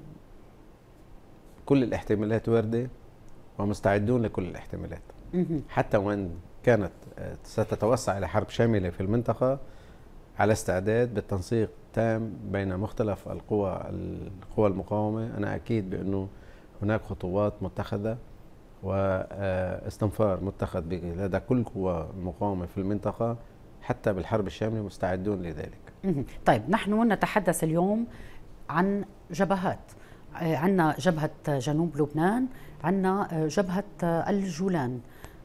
Speaker 2: كل الاحتمالات واردة ومستعدون لكل الاحتمالات. حتى وإن كانت ستتوسع إلى حرب شاملة في المنطقة، على استعداد بالتنسيق تام بين مختلف القوى القوى المقاومة. أنا أكيد بأنه هناك خطوات متخذة واستنفار متخذ لدى كل قوى المقاومة في المنطقة، حتى بالحرب الشاملة مستعدون لذلك.
Speaker 1: طيب نحن نتحدث اليوم عن جبهات. عندنا جبهة جنوب لبنان، عندنا جبهة الجولان.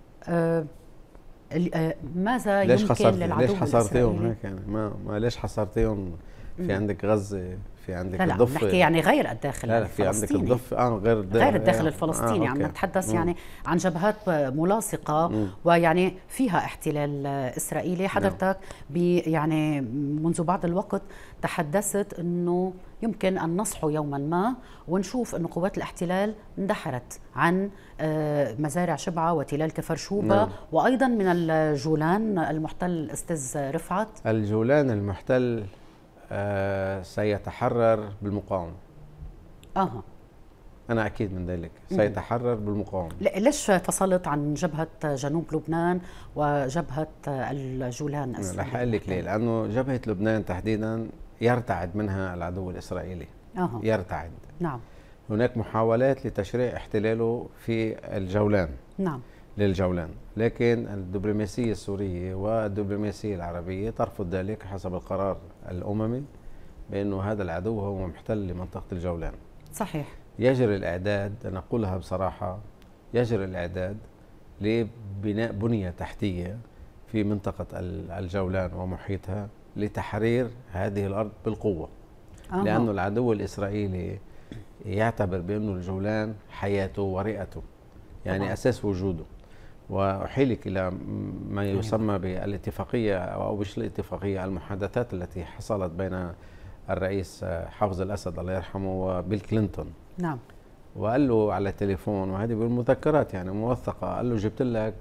Speaker 1: ماذا
Speaker 2: ليش
Speaker 1: يمكن
Speaker 2: حصرت
Speaker 1: للعدو
Speaker 2: ليش حصرتيهم هيك يعني؟ ما, ما ليش حصرتيهم؟ في عندك غزة، في عندك
Speaker 1: لا
Speaker 2: الضفة.
Speaker 1: لا نحكي يعني غير الداخل
Speaker 2: لا لا
Speaker 1: الفلسطيني.
Speaker 2: في عندك الضفة اه غير الداخل
Speaker 1: غير الداخل الفلسطيني. عم آه نتحدث يعني عن جبهات ملاصقة مم. ويعني فيها احتلال إسرائيلي. حضرتك يعني منذ بعض الوقت تحدثت انه يمكن ان نصحو يوما ما ونشوف انه قوات الاحتلال اندحرت عن مزارع شبعة وتلال كفر شوبة نعم. وايضا من الجولان المحتل. استاذ رفعت،
Speaker 2: الجولان المحتل آه سيتحرر بالمقاومة.
Speaker 1: اها
Speaker 2: أنا أكيد من ذلك، سيتحرر بالمقاومة.
Speaker 1: ليش فصلت عن جبهة جنوب لبنان وجبهة الجولان؟
Speaker 2: رح أقول لك ليه. لأنه جبهة لبنان تحديدا يرتعد منها العدو الإسرائيلي.
Speaker 1: أه.
Speaker 2: يرتعد.
Speaker 1: نعم.
Speaker 2: هناك محاولات لتشريع احتلاله في الجولان.
Speaker 1: نعم.
Speaker 2: للجولان، لكن الدبلوماسية السورية والدبلوماسية العربية ترفض ذلك حسب القرار الأممي بأنه هذا العدو هو محتل لمنطقة الجولان.
Speaker 1: صحيح.
Speaker 2: يجري الإعداد، أنا أقولها بصراحة، يجري الإعداد لبناء بنية تحتية في منطقة الجولان ومحيطها لتحرير هذه الأرض بالقوة. أه. لأنه العدو الإسرائيلي يعتبر بأنه الجولان حياته ورئته، يعني طبعا. أساس وجوده. وأحيلك إلى ما يسمى بالاتفاقية أو مش الاتفاقية، المحادثات التي حصلت بين الرئيس حافظ الأسد الله يرحمه وبيل كلينتون.
Speaker 1: نعم.
Speaker 2: وقال له على التليفون، وهذه بالمذكرات يعني موثقة، قال له جبت لك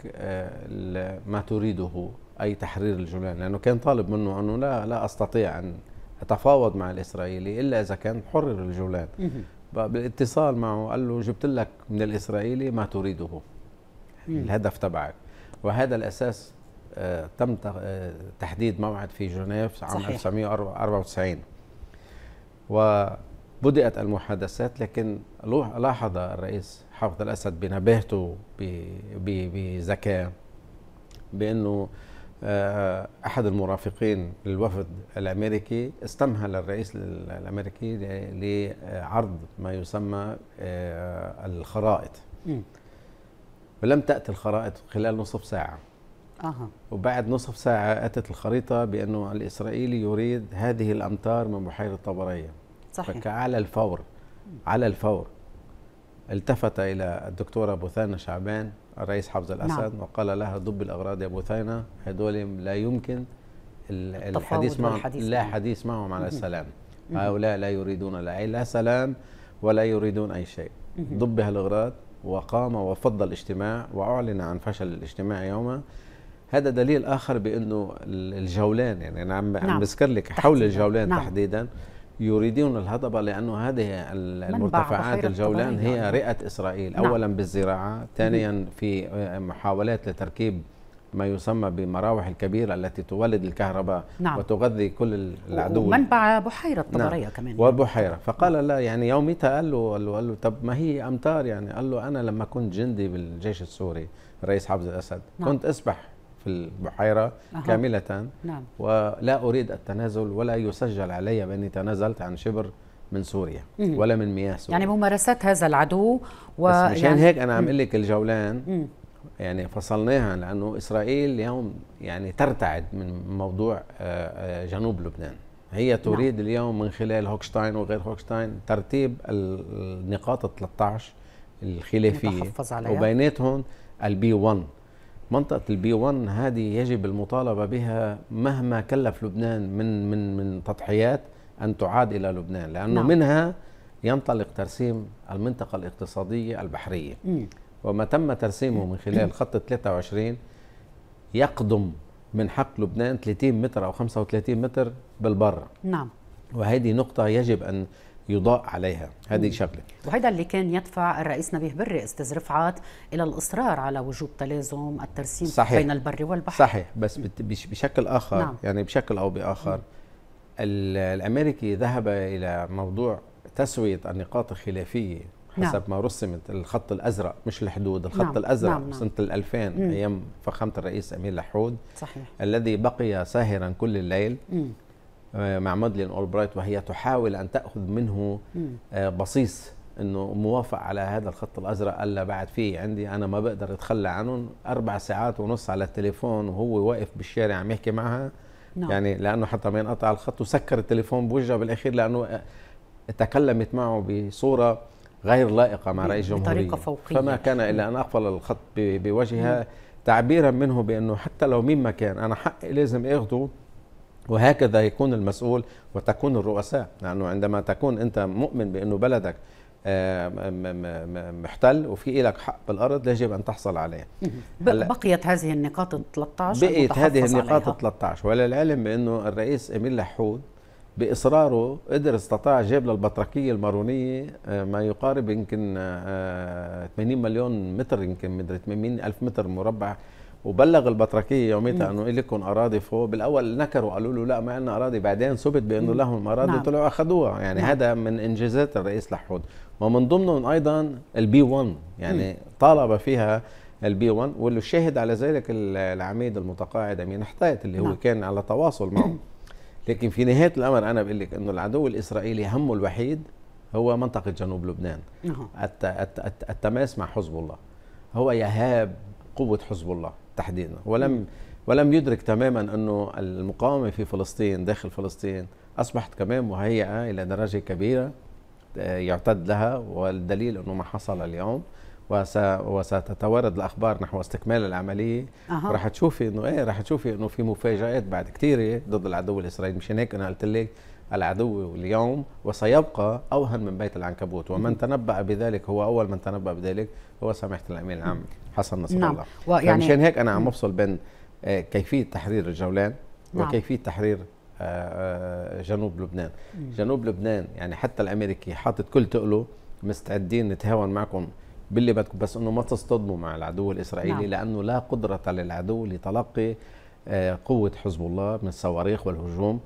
Speaker 2: ما تريده أي تحرير الجولان، لأنه كان طالب منه أنه لا لا أستطيع أن أتفاوض مع الإسرائيلي إلا إذا كان حرر الجولان. بالاتصال معه قال له جبت لك من الإسرائيلي ما تريده، الهدف تبعك. وهذا الأساس آه تم آه تحديد موعد في جنيف عام ألف وتسعمائة وأربعة وتسعين. بدأت المحادثات، لكن لاحظ الرئيس حافظ الأسد بنباهته بذكاء بأنه أحد المرافقين للوفد الأمريكي استمهل الرئيس الأمريكي لعرض ما يسمى الخرائط، ولم تأتي الخرائط خلال نصف ساعة.
Speaker 1: أه.
Speaker 2: وبعد نصف ساعة أتت الخريطة بأنه الإسرائيلي يريد هذه الأمتار من بحيرة طبرية.
Speaker 1: صحيح.
Speaker 2: فعلى الفور على الفور التفت إلى الدكتورة بوثينة شعبان الرئيس حافظ الأسد، نعم. وقال لها ضب الأغراض يا بوثينة، هذول لا يمكن الحديث معهم، لا حديث معهم على السلام. هؤلاء لا يريدون لا, لا سلام ولا يريدون أي شيء. ضب هالأغراض، وقام وفضل الاجتماع وأعلن عن فشل الاجتماع يوما. هذا دليل آخر بأنه الجولان، يعني أنا عم نعم. بذكر لك حول الجولان نعم. تحديدا يريدون الهضبة، لأنه هذه المرتفعات الجولان هي رئة إسرائيل. نعم. أولا بالزراعة، ثانيا في محاولات لتركيب ما يسمى بمراوح الكبيرة التي تولد الكهرباء. نعم. وتغذي كل العدو،
Speaker 1: ومنبع بحيرة طبرية. نعم. كمان
Speaker 2: وبحيرة. فقال لا، يعني يوميتها قال له, قال له قال له طب ما هي أمتار، يعني قال له أنا لما كنت جندي بالجيش السوري الرئيس حافظ الأسد. نعم. كنت أسبح في البحيرة أه. كاملة. نعم. ولا أريد التنازل، ولا يسجل علي بأني تنازلت عن شبر من سوريا مم. ولا من مياه سوريا.
Speaker 1: يعني ممارسات هذا العدو و...
Speaker 2: بس مشان يعني هيك أنا عم أقول لك الجولان مم. يعني فصلناها، لأنه إسرائيل اليوم يعني ترتعد من موضوع جنوب لبنان. هي تريد نعم. اليوم من خلال هوكشتاين وغير هوكشتاين ترتيب النقاط الثلاثة عشر الخلافية، وبيناتهم البي واحد. منطقة البي واحد هذه يجب المطالبة بها مهما كلف لبنان من من من تضحيات أن تعاد إلى لبنان، لأنه نعم. منها ينطلق ترسيم المنطقة الاقتصادية البحرية. م. وما تم ترسيمه من خلال خط ثلاثة وعشرين يقدم من حق لبنان ثلاثين متر أو خمسة وثلاثين متر بالبر. نعم. وهذه نقطة يجب أن يضاء عليها، هذه شغله.
Speaker 1: وهذا اللي كان يدفع الرئيس نبيه بري استاذ رفعت الى الاصرار على وجوب تلازم الترسيم صحيح. بين البر والبحر.
Speaker 2: صحيح، بس بشكل اخر. نعم. يعني بشكل او باخر الامريكي ذهب الى موضوع تسويه النقاط الخلافيه حسب نعم. ما رسمت الخط الازرق، مش الحدود، الخط نعم. الازرق نعم. سنه الألفين مم. ايام فخامه الرئيس امين لحود. صحيح. الذي بقي ساهرا كل الليل مم. مع مادلين أولبرايت، وهي تحاول أن تأخذ منه بصيص أنه موافق على هذا الخط الأزرق. ألا بعد فيه عندي أنا ما بقدر أتخلى عنهم، أربع ساعات ونص على التليفون وهو واقف بالشارع عم يحكي معها. نعم. يعني لأنه حتى ما ينقطع الخط، وسكر التليفون بوجهه بالأخير لأنه تكلمت معه بصورة غير لائقة مع رئيس الجمهورية، فما كان إلا أن أقفل الخط بوجهها تعبيرا منه بأنه حتى لو مين ما كان أنا حقي لازم أخذه. وهكذا يكون المسؤول وتكون الرؤساء، لأنه يعني عندما تكون أنت مؤمن بأنه بلدك محتل وفي لك حق بالأرض يجب أن تحصل عليه.
Speaker 1: بقيت هذه النقاط الثلاثة عشر،
Speaker 2: بقيت هذه النقاط الثلاثة عشر، وللعلم بأنه الرئيس أمين لحود بإصراره قدر استطاع جاب للبطركية المارونية ما يقارب يمكن ثمانين مليون متر، يمكن مدري ثمانين ألف متر مربع، وبلغ البطركية يوميتها انه لكم اراضي فوق. بالاول نكروا قالوا له لا ما عندنا اراضي، بعدين ثبت بانه لهم اراضي. نعم. طلعوا اخذوها. يعني نعم. هذا من انجازات الرئيس لحود، ومن ضمنهم ايضا البي واحد، يعني مم. طالب فيها البي واحد، واللي شاهد على ذلك العميد المتقاعد امين حطيت اللي نعم. هو كان على تواصل معه. لكن في نهايه الامر انا بقول لك انه العدو الاسرائيلي همه الوحيد هو منطقه جنوب لبنان. الت الت الت التماس مع حزب الله، هو يهاب قوه حزب الله تحديدا، ولم ولم يدرك تماما انه المقاومه في فلسطين داخل فلسطين اصبحت كمان مهيئه الى درجه كبيره يعتد لها، والدليل انه ما حصل اليوم. وستتوارد الاخبار نحو استكمال العمليه. أه. راح تشوفي انه ايه راح تشوفي انه في مفاجات بعد كثيره ضد العدو الاسرائيلي. مشان هيك انا قلت لك العدو اليوم وسيبقى اوهن من بيت العنكبوت، ومن تنبأ بذلك هو اول من تنبأ بذلك هو سماحه الامين العام حسن نصر نعم. الله. ويعني مشان هيك انا عم افصل بين كيفيه تحرير الجولان نعم. وكيفيه تحرير جنوب لبنان. مم. جنوب لبنان يعني حتى الامريكي حاطط كل تقله مستعدين نتهاون معكم باللي بدكم، بس انه ما تصطدموا مع العدو الاسرائيلي. نعم. لانه لا قدره للعدو لتلقي قوه حزب الله من الصواريخ والهجوم.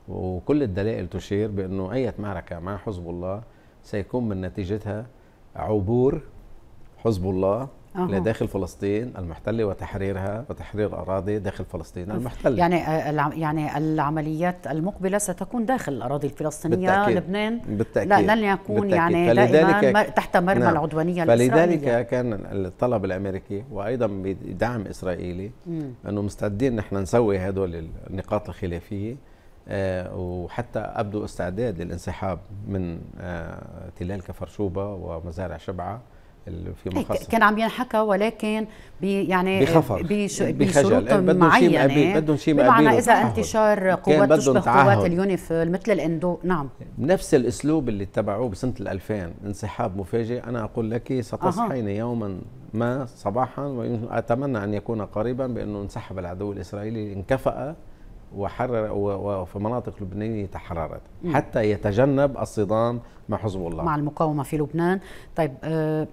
Speaker 2: وكل الدلائل تشير بأنه أي معركة مع حزب الله سيكون من نتيجتها عبور حزب الله أه. لداخل فلسطين المحتلة وتحريرها وتحرير أراضي داخل فلسطين المحتلة.
Speaker 1: يعني يعني العمليات المقبلة ستكون داخل الأراضي الفلسطينية.
Speaker 2: بالتأكيد.
Speaker 1: لبنان
Speaker 2: بالتأكيد.
Speaker 1: لا لن يكون يعني دائما تحت مرمى نعم. العدوانية الإسرائيلية.
Speaker 2: فلذلك كان الطلب الأمريكي وأيضا بدعم إسرائيلي مم. أنه مستعدين نحن نسوي هدول النقاط الخلافية آه وحتى أبدوا استعداد للانسحاب من آه تلال كفرشوبة ومزارع شبعة في مخصص.
Speaker 1: كان عم ينحكى ولكن بي يعني
Speaker 2: بخفر
Speaker 1: بشروط معينه
Speaker 2: بدهم شيء
Speaker 1: بمعنى اذا انتشار قوات تشبه قوات اليونيف مثل الاندو. نعم
Speaker 2: نفس الاسلوب اللي اتبعوه بسنه الألفين انسحاب مفاجئ. انا اقول لك ستصحين أه. يوما ما صباحا واتمنى ان يكون قريبا بانه انسحب العدو الاسرائيلي انكفأ وحرر وفي مناطق لبنانيه تحررت حتى يتجنب الصدام مع حزب الله
Speaker 1: مع المقاومه في لبنان. طيب آه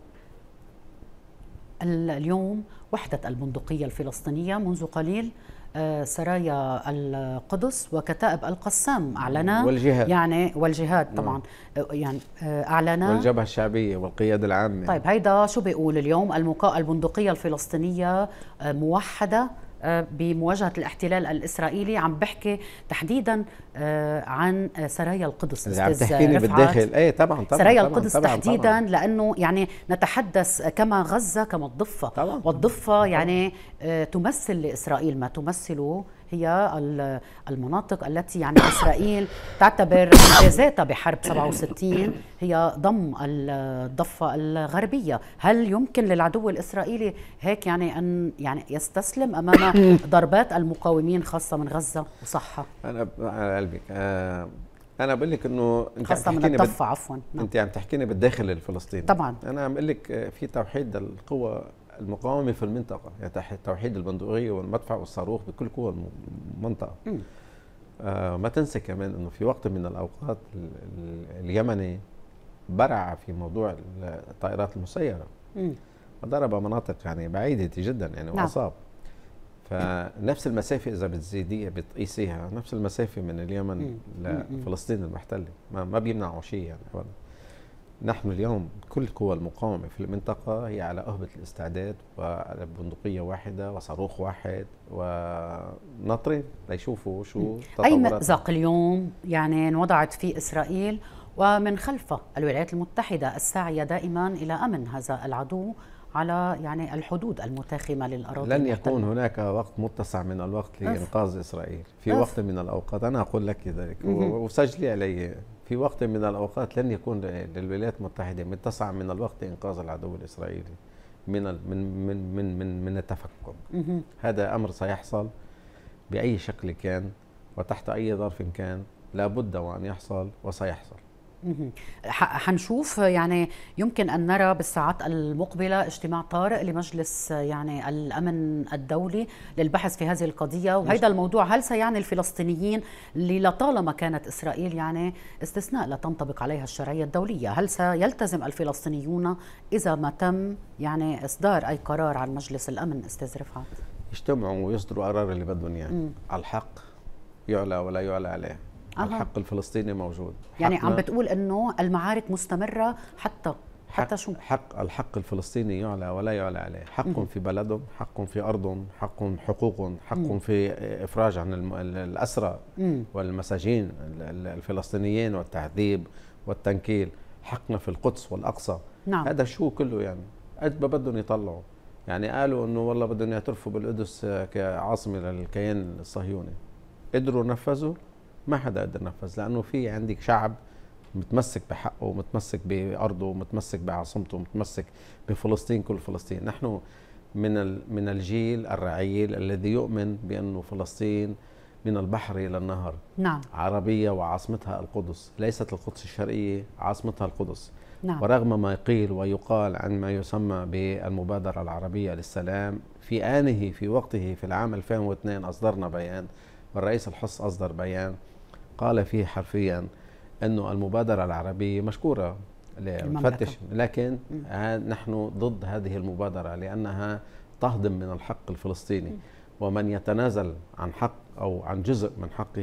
Speaker 1: اليوم وحدة البندقية الفلسطينية منذ قليل آه سرايا القدس وكتائب القسام أعلنا
Speaker 2: والجهاد
Speaker 1: يعني والجهاد طبعا آه يعني آه أعلنا
Speaker 2: والجبهة الشعبية والقيادة العامة.
Speaker 1: طيب هيدا شو بيقول اليوم المقا... البندقية الفلسطينية آه موحدة بمواجهة الاحتلال الإسرائيلي. عم بحكي تحديدا عن سرايا القدس.
Speaker 2: إذا عم تحكيني بالداخل ايه طبعا طبعا
Speaker 1: سرايا
Speaker 2: طبعاً
Speaker 1: القدس
Speaker 2: طبعاً
Speaker 1: تحديدا
Speaker 2: طبعاً.
Speaker 1: لأنه يعني نتحدث كما غزة كما الضفة
Speaker 2: طبعاً.
Speaker 1: والضفة طبعاً. يعني تمثل لإسرائيل ما تمثله هي المناطق التي يعني إسرائيل تعتبر إنجازاتها بحرب سبعة وستين هي ضم الضفة الغربية. هل يمكن للعدو الإسرائيلي هيك يعني أن يعني يستسلم أمام ضربات المقاومين خاصة من غزة وصحة؟
Speaker 2: أنا على قلبك آه أنا بقول لك إنه أنت
Speaker 1: خاصة من الضفة بد... عفوا
Speaker 2: نعم. أنت عم تحكيني بالداخل الفلسطيني
Speaker 1: طبعا.
Speaker 2: أنا عم بقول لك في توحيد القوى المقاومة في المنطقة يعني توحيد البندقية والمدفع والصاروخ بكل قوى المنطقة. آه ما تنسى كمان انه في وقت من الاوقات اليمني برع في موضوع الطائرات المسيرة وضرب مناطق يعني بعيدة جدا يعني نعم. واصاب. فنفس المسافة اذا بتزيديها بتقيسيها نفس المسافة من اليمن لفلسطين المحتلة ما, ما بيمنعوا شيء يعني أولا. نحن اليوم كل قوى المقاومة في المنطقة هي على أهبة الاستعداد وعلى بندقية واحدة وصاروخ واحد وناطرين ليشوفوا شو
Speaker 1: تطورات. أي مأزق اليوم يعني انوضعت فيه إسرائيل ومن خلفه الولايات المتحدة الساعية دائما إلى أمن هذا العدو على يعني الحدود المتاخمة للأراضي
Speaker 2: لن يكون المحتلة. هناك وقت متسع من الوقت لإنقاذ إسرائيل في أف. وقت من الأوقات أنا أقول لك ذلك وسجلي علي في وقت من الأوقات لن يكون للولايات المتحدة متسع من الوقت إنقاذ العدو الإسرائيلي من من من من من, من التفكك. هذا أمر سيحصل بأي شكل كان وتحت أي ظرف كان لابد وأن يحصل وسيحصل.
Speaker 1: حنشوف يعني يمكن أن نرى بالساعات المقبلة اجتماع طارئ لمجلس يعني الأمن الدولي للبحث في هذه القضية وهذا الموضوع. هل سيعني الفلسطينيين اللي لطالما كانت إسرائيل يعني استثناء لا تنطبق عليها الشرعية الدولية، هل سيلتزم الفلسطينيون إذا ما تم يعني إصدار أي قرار عن مجلس الأمن أستاذ رفعت؟
Speaker 2: يجتمعوا ويصدروا قرار اللي بدهم إياه. على الحق يعلى ولا يعلى عليه. أه. الحق الفلسطيني موجود.
Speaker 1: يعني عم بتقول انه المعارك مستمره حتى حتى
Speaker 2: حق
Speaker 1: شو؟
Speaker 2: حق الحق الفلسطيني يعلى ولا يعلى عليه، حق في بلدهم، حق في ارضهم، حق حقوقهم، حق مم. في افراج عن الاسرى مم. والمساجين الفلسطينيين والتعذيب والتنكيل، حقنا في القدس والاقصى. نعم. هذا شو كله يعني قد ما بدهم يطلعوا. يعني قالوا انه والله بدهم يعترفوا بالقدس كعاصمه للكيان الصهيوني. قدروا نفذوا؟ ما حدا قدر ينفذ لانه في عندك شعب متمسك بحقه ومتمسك بارضه ومتمسك بعاصمته ومتمسك بفلسطين. كل فلسطين. نحن من من الجيل الرعيل الذي يؤمن بانه فلسطين من البحر الى النهر.
Speaker 1: نعم.
Speaker 2: عربيه وعاصمتها القدس، ليست القدس الشرقيه، عاصمتها القدس.
Speaker 1: نعم.
Speaker 2: ورغم ما قيل ويقال عن ما يسمى بالمبادره العربيه للسلام، في آنه في وقته في العام ألفين واثنين اصدرنا بيان والرئيس الحص اصدر بيان قال فيه حرفيا انه المبادره العربيه مشكوره للمفتش، لكن نحن ضد هذه المبادره لانها تهضم من الحق الفلسطيني، ومن يتنازل عن حق او عن جزء من حقه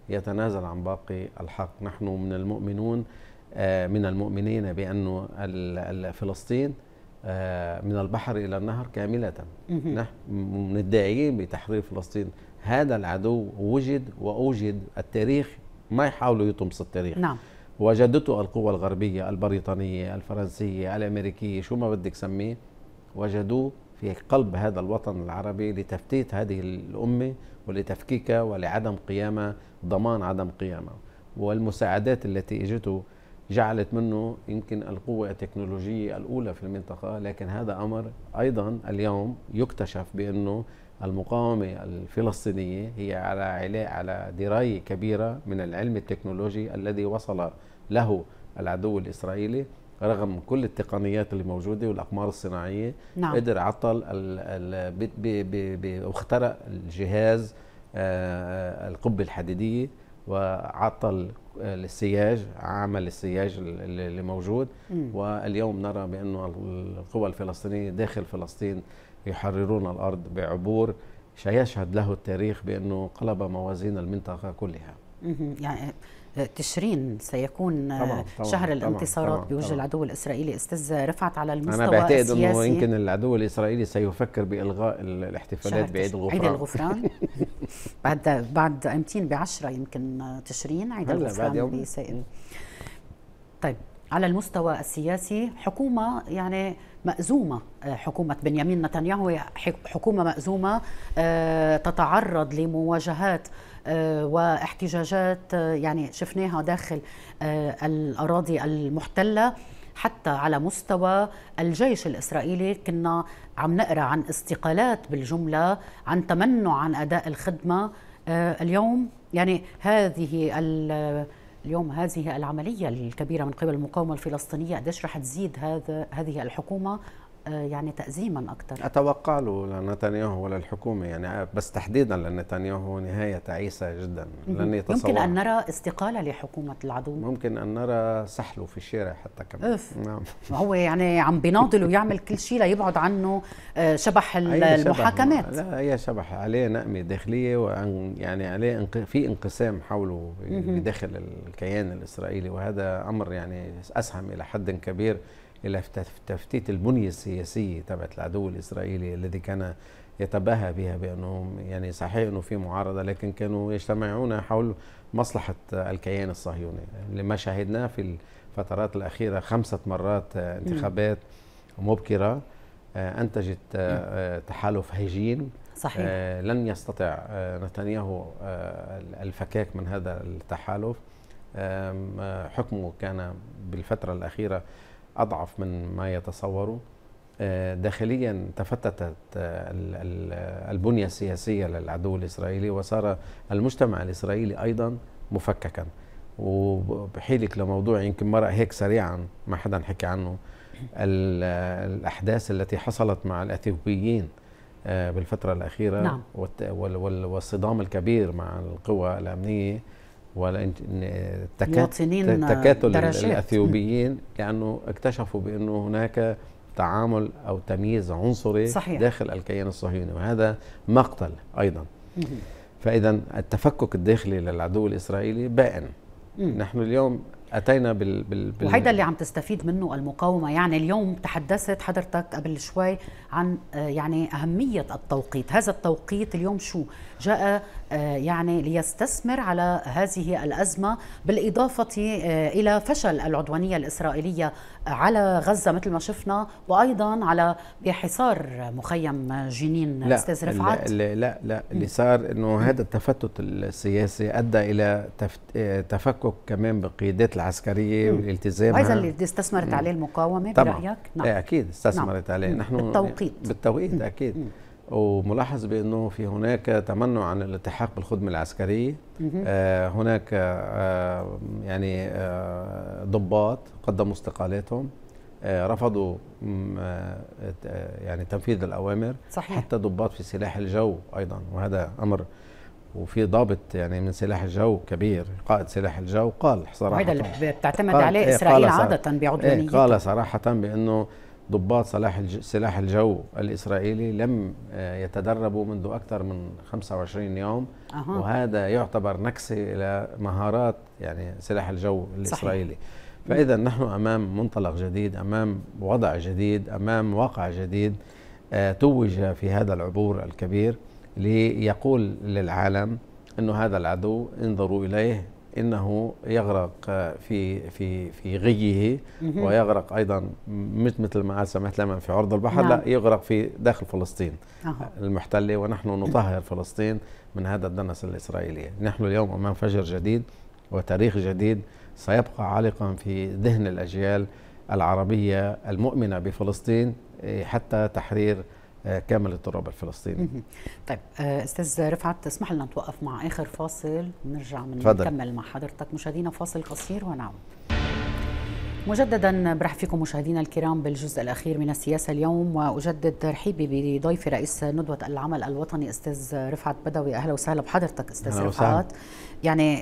Speaker 2: يتنازل عن باقي الحق. نحن من المؤمنون من المؤمنين بأن فلسطين من البحر إلى النهر كاملة. نحن مدعيين بتحرير فلسطين. هذا العدو وجد وأوجد. التاريخ ما يحاولوا يطمس التاريخ.
Speaker 1: نعم.
Speaker 2: وجدته القوى الغربية البريطانية الفرنسية الأمريكية شو ما بدك سميه، وجدوه في قلب هذا الوطن العربي لتفتيت هذه الأمة ولتفكيكها ولعدم قيامها، ضمان عدم قيامها. والمساعدات التي اجته جعلت منه يمكن القوة التكنولوجية الأولى في المنطقة، لكن هذا أمر أيضا اليوم يكتشف بأنه المقاومة الفلسطينية هي على على دراية كبيرة من العلم التكنولوجي الذي وصل له العدو الإسرائيلي رغم كل التقنيات اللي موجودة والأقمار الصناعية.
Speaker 1: نعم.
Speaker 2: قدر عطل واخترق الجهاز القبة الحديدية وعطل السياج، عمل السياج اللي موجود. م. واليوم نرى بأنه القوى الفلسطينية داخل فلسطين يحررون الأرض بعبور سيشهد له التاريخ بأنه قلب موازين المنطقة كلها.
Speaker 1: يعني تشرين سيكون طبعا طبعا شهر الانتصارات طبعا بوجه طبعا العدو الإسرائيلي. أستاذ رفعت، على المستوى السياسي
Speaker 2: أنا بعتقد أنه يمكن العدو الإسرائيلي سيفكر بإلغاء الاحتفالات بعيد الغفران.
Speaker 1: عيد الغفران بعد بعد أمتين بعشرة يمكن تشرين عيد الغفران بيسائل. طيب، على المستوى السياسي حكومة يعني مأزومة، حكومة بنيامين نتنياهو حكومة مأزومة تتعرض لمواجهات واحتجاجات يعني شفناها داخل الأراضي المحتلة. حتى على مستوى الجيش الإسرائيلي كنا عم نقرأ عن استقالات بالجملة، عن تمنع عن أداء الخدمة. اليوم يعني هذه اليوم هذه العملية الكبيرة من قبل المقاومة الفلسطينية قديش رح تزيد هذا هذه الحكومة يعني تأزيما أكثر؟
Speaker 2: أتوقع له لنتنياهو ولا الحكومة يعني، بس تحديدا لنتنياهو نهاية تعيسة جدا. لن يتصور.
Speaker 1: يمكن أن نرى استقالة لحكومة العدو،
Speaker 2: ممكن أن نرى سحله في الشارع حتى كمان.
Speaker 1: نعم. هو يعني عم بيناضل ويعمل كل شيء ليبعد عنه شبح المحاكمات.
Speaker 2: لا، هي شبح عليه نقمة داخلية، وأن يعني عليه في انقسام حوله بداخل الكيان الإسرائيلي، وهذا أمر يعني أسهم إلى حد كبير إلى تفتيت البنية السياسية تبعت العدو الإسرائيلي الذي كان يتباهى بها بأنهم يعني صحيح أنه في معارضة، لكن كانوا يجتمعون حول مصلحة الكيان الصهيوني. لما شاهدناه في الفترات الأخيرة خمسة مرات انتخابات مبكرة أنتجت تحالف هجين.
Speaker 1: صحيح.
Speaker 2: لن يستطيع نتنياهو الفكاك من هذا التحالف. حكمه كان بالفترة الأخيرة أضعف من ما يتصوروا. داخليا تفتتت البنية السياسية للعدو الإسرائيلي، وصار المجتمع الإسرائيلي أيضا مفككا. وبحيلك لموضوع يمكن مرة هيك سريعا ما حدا حكي عنه، الأحداث التي حصلت مع الأثيوبيين بالفترة الأخيرة.
Speaker 1: نعم.
Speaker 2: والصدام الكبير مع القوى الأمنية
Speaker 1: والتكاتل
Speaker 2: الأثيوبيين، لأنه اكتشفوا بأنه هناك تعامل أو تمييز عنصري
Speaker 1: صحيح.
Speaker 2: داخل الكيان الصهيوني، وهذا مقتل أيضا. فإذا التفكك الداخلي للعدو الإسرائيلي بائن. نحن اليوم أتينا بال, بال... بال...
Speaker 1: وهيدا اللي عم تستفيد منه المقاومة. يعني اليوم تحدثت حضرتك قبل شوي عن يعني أهمية التوقيت. هذا التوقيت اليوم شو جاء يعني ليستثمر على هذه الأزمة، بالإضافة إلى فشل العدوانية الإسرائيلية على غزة مثل ما شفنا، وأيضا على بحصار مخيم جنين.
Speaker 2: لا
Speaker 1: أستاذ رفعت،
Speaker 2: لا لا لا اللي صار إنه هذا التفتت السياسي أدى إلى تفكك كمان بقيادات العسكرية والالتزام.
Speaker 1: هذا اللي استثمرت عليه المقاومة برأيك؟
Speaker 2: نعم. أكيد استثمرت نعم. عليه. نحن
Speaker 1: بالتوقيت
Speaker 2: بالتوقيت أكيد. مم. وملاحظ بأنه في هناك تمنع عن الالتحاق بالخدمة العسكرية. آه هناك آه يعني آه ضباط قدموا استقالاتهم، آه رفضوا آه يعني تنفيذ الأوامر.
Speaker 1: صحيح.
Speaker 2: حتى ضباط في سلاح الجو أيضا، وهذا أمر. وفي ضابط يعني من سلاح الجو كبير، قائد سلاح الجو، قال صراحة،
Speaker 1: وهذا اللي بتعتمد عليه إسرائيل عادة بعدوانيتها،
Speaker 2: قال صراحة بأنه ضباط سلاح الجو الإسرائيلي لم يتدربوا منذ أكثر من خمسة وعشرين يوم. أه. وهذا يعتبر نكسة إلى مهارات يعني سلاح الجو الإسرائيلي. صحيح. فإذا نحن أمام منطلق جديد، أمام وضع جديد، أمام واقع جديد توج في هذا العبور الكبير ليقول للعالم أنه هذا العدو انظروا إليه، إنه يغرق في في في غيه ويغرق أيضا مش مثل ما سمعت لما في عرض البحر. نعم. لا، يغرق في داخل فلسطين أه. المحتلة، ونحن نطهر فلسطين من هذا الدنس الإسرائيلي. نحن اليوم أمام فجر جديد وتاريخ جديد سيبقى عالقا في ذهن الأجيال العربية المؤمنة بفلسطين حتى تحرير كامل التراب الفلسطيني.
Speaker 1: طيب استاذ رفعت، اسمح لنا نتوقف مع اخر فاصل، نرجع نكمل مع حضرتك. مشاهدينا فاصل قصير ونعود. مجددا برحب فيكم مشاهدينا الكرام بالجزء الاخير من السياسه اليوم، واجدد ترحيبي بضيفي رئيس ندوه العمل الوطني استاذ رفعت بدوي. اهلا وسهلا بحضرتك استاذ رفعت. يعني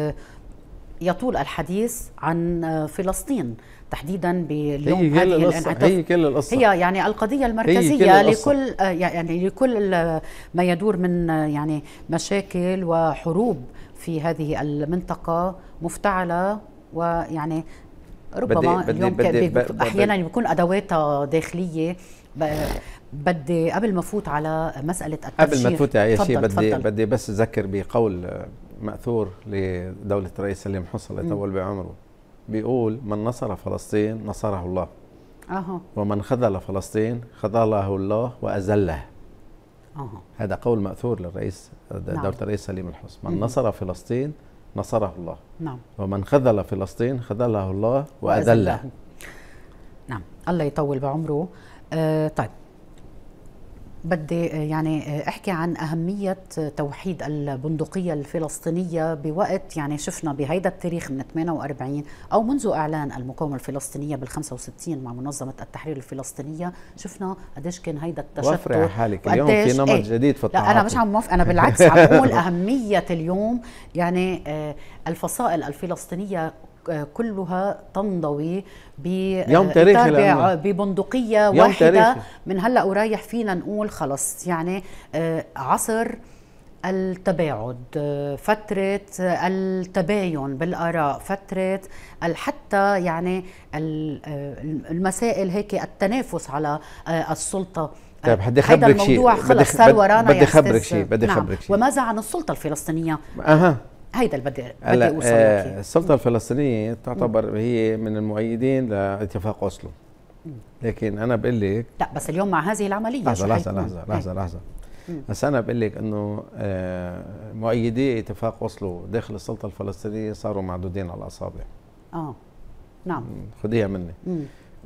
Speaker 1: يطول الحديث عن فلسطين تحديدا باليوم.
Speaker 2: هي كل القصة، هي كل القصة،
Speaker 1: هي يعني القضية المركزية لكل يعني لكل ما يدور من يعني مشاكل وحروب في هذه المنطقة مفتعلة، ويعني ربما بدي اليوم بدي بدي احيانا بيكون ادواتها داخلية. بدي قبل ما افوت على مسألة التفجير،
Speaker 2: قبل ما تفوت على شيء بدي بدي بس اذكر بقول مأثور لدولة الرئيس سليم حصل يطول بعمره، بيقول من نصر فلسطين نصره الله. أه. ومن خذل فلسطين خذله الله وأذله. أه. هذا قول مأثور للرئيس دولة نعم. الرئيس سليم الحصن. من مم. نصر فلسطين نصره الله. نعم. ومن خذل فلسطين خذله الله وأذله.
Speaker 1: نعم، الله يطول بعمره. آه طيب، بدي يعني احكي عن اهميه توحيد البندقيه الفلسطينيه بوقت يعني شفنا بهيدا التاريخ من ثمانية وأربعين او منذ اعلان المقاومه الفلسطينيه بال خمسة وستين مع منظمه التحرير الفلسطينيه، شفنا قديش كان هيدا التشتت.
Speaker 2: وفر يا حالك اليوم في نمط ايه؟ جديد في التعاطي.
Speaker 1: لا انا مش عم موافق، انا بالعكس عم بقول اهميه اليوم يعني الفصائل الفلسطينيه كلها تنضوي بإطار ببندقية واحدة تاريخي. من هلأ ورايح فينا نقول خلص يعني عصر التباعد، فترة التباين بالآراء، فترة حتى يعني المسائل هيك التنافس على السلطة.
Speaker 2: طيب بدي خبرك شيء،
Speaker 1: الموضوع خلص صار ورانا.
Speaker 2: بدي خبرك شيء بدي خبرك
Speaker 1: نعم.
Speaker 2: شيء
Speaker 1: وماذا عن السلطة الفلسطينية؟
Speaker 2: أها
Speaker 1: هيدا اللي بدي بدي اوصل لك.
Speaker 2: السلطه الفلسطينيه تعتبر م. هي من المؤيدين لاتفاق اوسلو، لكن انا بقول لك
Speaker 1: لا بس اليوم مع هذه العمليه
Speaker 2: لحظه لحظه لحظه لحظه لحظه بس انا بقول لك انه مؤيدي اتفاق اوسلو داخل السلطه الفلسطينيه صاروا معدودين على الاصابع.
Speaker 1: اه نعم،
Speaker 2: خديها مني. م.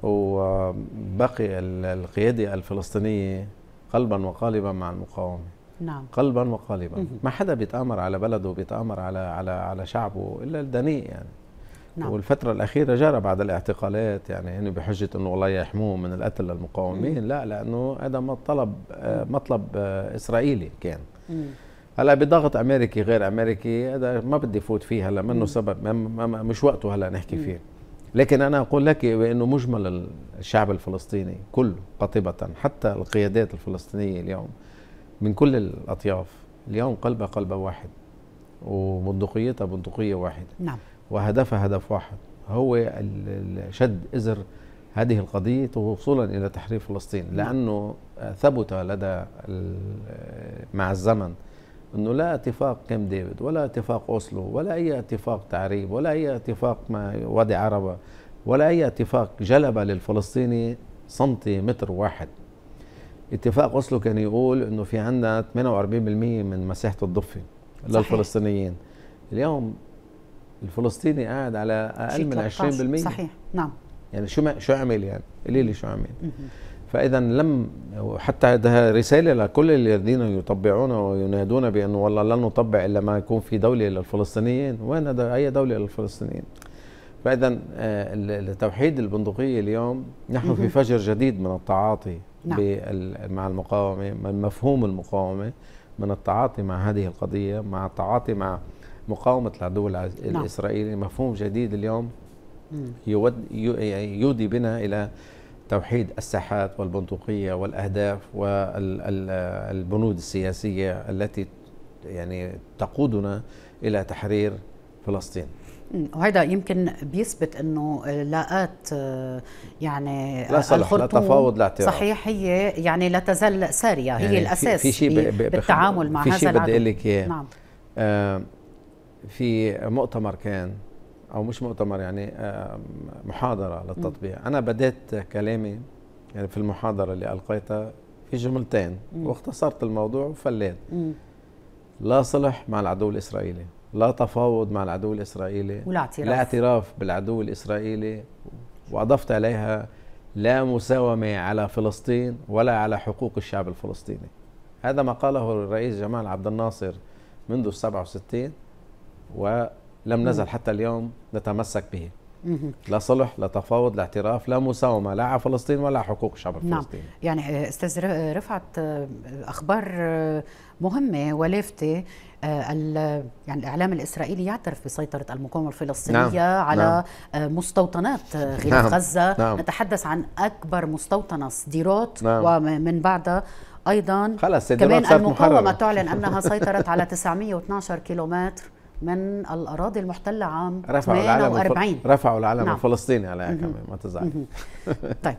Speaker 2: وبقي القياده الفلسطينيه قلبا وقالبا مع المقاومه. نعم، قلبا وقالبا. مم. ما حدا بيتآمر على بلده وبيتآمر على على على شعبه الا الدنيء يعني. نعم. والفترة الأخيرة جرى بعد الاعتقالات يعني هن بحجة انه والله يحموه من القتل للمقاومين. مم. لا، لأنه هذا مطلب مطلب إسرائيلي كان. مم. هلا بضغط أمريكي غير أمريكي هذا ما بدي فوت فيه هلا، منه سبب مش وقته هلا نحكي فيه. لكن أنا أقول لك بأنه مجمل الشعب الفلسطيني كله قاطبة، حتى القيادات الفلسطينية اليوم من كل الأطياف اليوم قلبها قلب واحد، وبندقيتها بندقية واحدة. نعم. وهدفها هدف واحد، هو شد إزر هذه القضية وصولا إلى تحرير فلسطين. نعم. لأنه ثبت لدى مع الزمن أنه لا اتفاق كامب ديفيد ولا اتفاق أوسلو ولا أي اتفاق تعريب ولا أي اتفاق مع وادي عربة ولا أي اتفاق جلب للفلسطيني سنتيمتر واحد. اتفاق أوسلو كان يقول انه في عندنا ثمانية وأربعين بالمئة من مساحة الضفة للفلسطينيين. اليوم الفلسطيني قاعد على اقل من عشرين بالمئة.
Speaker 1: صحيح. نعم.
Speaker 2: يعني شو ما شو عمل يعني؟ قولي لي شو عمل؟ فاذا لم حتى ده رسالة لكل الذين يطبعون وينادون بانه والله لن نطبع الا ما يكون في دولة للفلسطينيين. وين ده اي دولة للفلسطينيين؟ فاذا التوحيد البندقية اليوم نحن في فجر جديد من التعاطي. نعم. مع المقاومة، من مفهوم المقاومة، من التعاطي مع هذه القضية، مع التعاطي مع مقاومة العدو الإسرائيلي. نعم. مفهوم جديد اليوم يود يودي بنا إلى توحيد الساحات والبندقية والأهداف والبنود السياسية التي يعني تقودنا إلى تحرير فلسطين.
Speaker 1: وهذا يمكن بيثبت انه لاءات يعني
Speaker 2: لا صلح لا تفاوض لا اعتراف.
Speaker 1: صحيح، هي يعني لا تزال ساريه، هي يعني الاساس
Speaker 2: في شيء
Speaker 1: بالتعامل مع هذا العدو.
Speaker 2: في شيء بدي اقول لك اياه.
Speaker 1: نعم.
Speaker 2: آه في مؤتمر كان او مش مؤتمر يعني آه محاضره للتطبيع، م. انا بديت كلامي يعني في المحاضره اللي القيتها في جملتين، م. واختصرت الموضوع وفليت. م. لا صلح مع العدو الاسرائيلي، لا تفاوض مع العدو الإسرائيلي،
Speaker 1: ولا اعتراف.
Speaker 2: لا اعتراف بالعدو الإسرائيلي، وأضفت عليها لا مساومة على فلسطين ولا على حقوق الشعب الفلسطيني. هذا ما قاله الرئيس جمال عبد الناصر منذ السبعة وستين، ولم نزل حتى اليوم نتمسك به. لا صلح، لا تفاوض، لا اعتراف، لا مساومة لا على فلسطين ولا على حقوق الشعب الفلسطيني.
Speaker 1: نعم. يعني أستاذ رفعت، أخبار مهمة ولافته. يعني الإعلام الإسرائيلي يعترف بسيطرة المقاومة الفلسطينية نعم. على نعم. مستوطنات غلاف نعم. غزة. نعم. نتحدث عن أكبر مستوطنة سديروت، نعم. ومن بعدها أيضا كمان المقاومة تعلن أنها سيطرت على تسعمئة واثني عشر كيلومتر من الأراضي المحتلة عام ثمانية وأربعين.
Speaker 2: رفعوا العلم نعم. الفلسطيني عليها كمان، ما تزعل.
Speaker 1: طيب،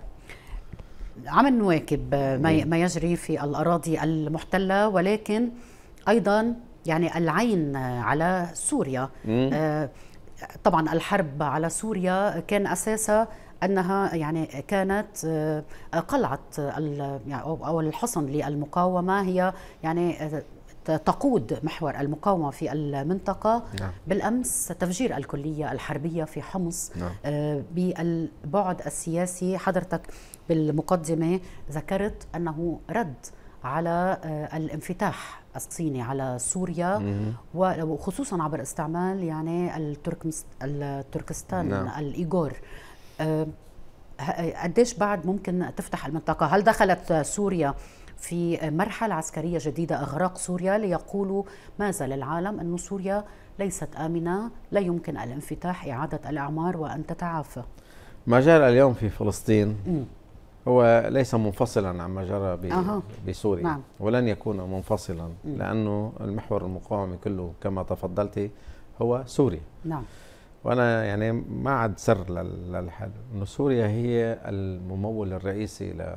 Speaker 1: عم نواكب ما يجري في الأراضي المحتلة، ولكن أيضا يعني العين على سوريا. آه طبعا الحرب على سوريا كان أساسها أنها يعني كانت آه قلعة أو الحصن للمقاومة، هي يعني تقود محور المقاومة في المنطقة. نعم. بالأمس تفجير الكلية الحربية في حمص. نعم. آه بالبعد السياسي، حضرتك بالمقدمة ذكرت أنه رد على آه الانفتاح الصيني على سوريا، مم. وخصوصا عبر استعمال يعني التركستان نعم. الإيغور. آه قديش بعد ممكن تفتح المنطقة؟ هل دخلت سوريا في مرحلة عسكرية جديدة إغراق سوريا ليقولوا ما زال العالم أن سوريا ليست آمنة، لا يمكن الانفتاح، إعادة الأعمار وأن تتعافى؟
Speaker 2: ما جرى اليوم في فلسطين م. هو ليس منفصلا عن ما جرى
Speaker 1: أه.
Speaker 2: بسوريا. نعم. ولن يكون منفصلا، م. لأنه المحور المقاومي كله كما تفضلتي هو سوريا.
Speaker 1: نعم.
Speaker 2: وأنا يعني ما عاد سر للحل أنه سوريا هي الممول الرئيسي ل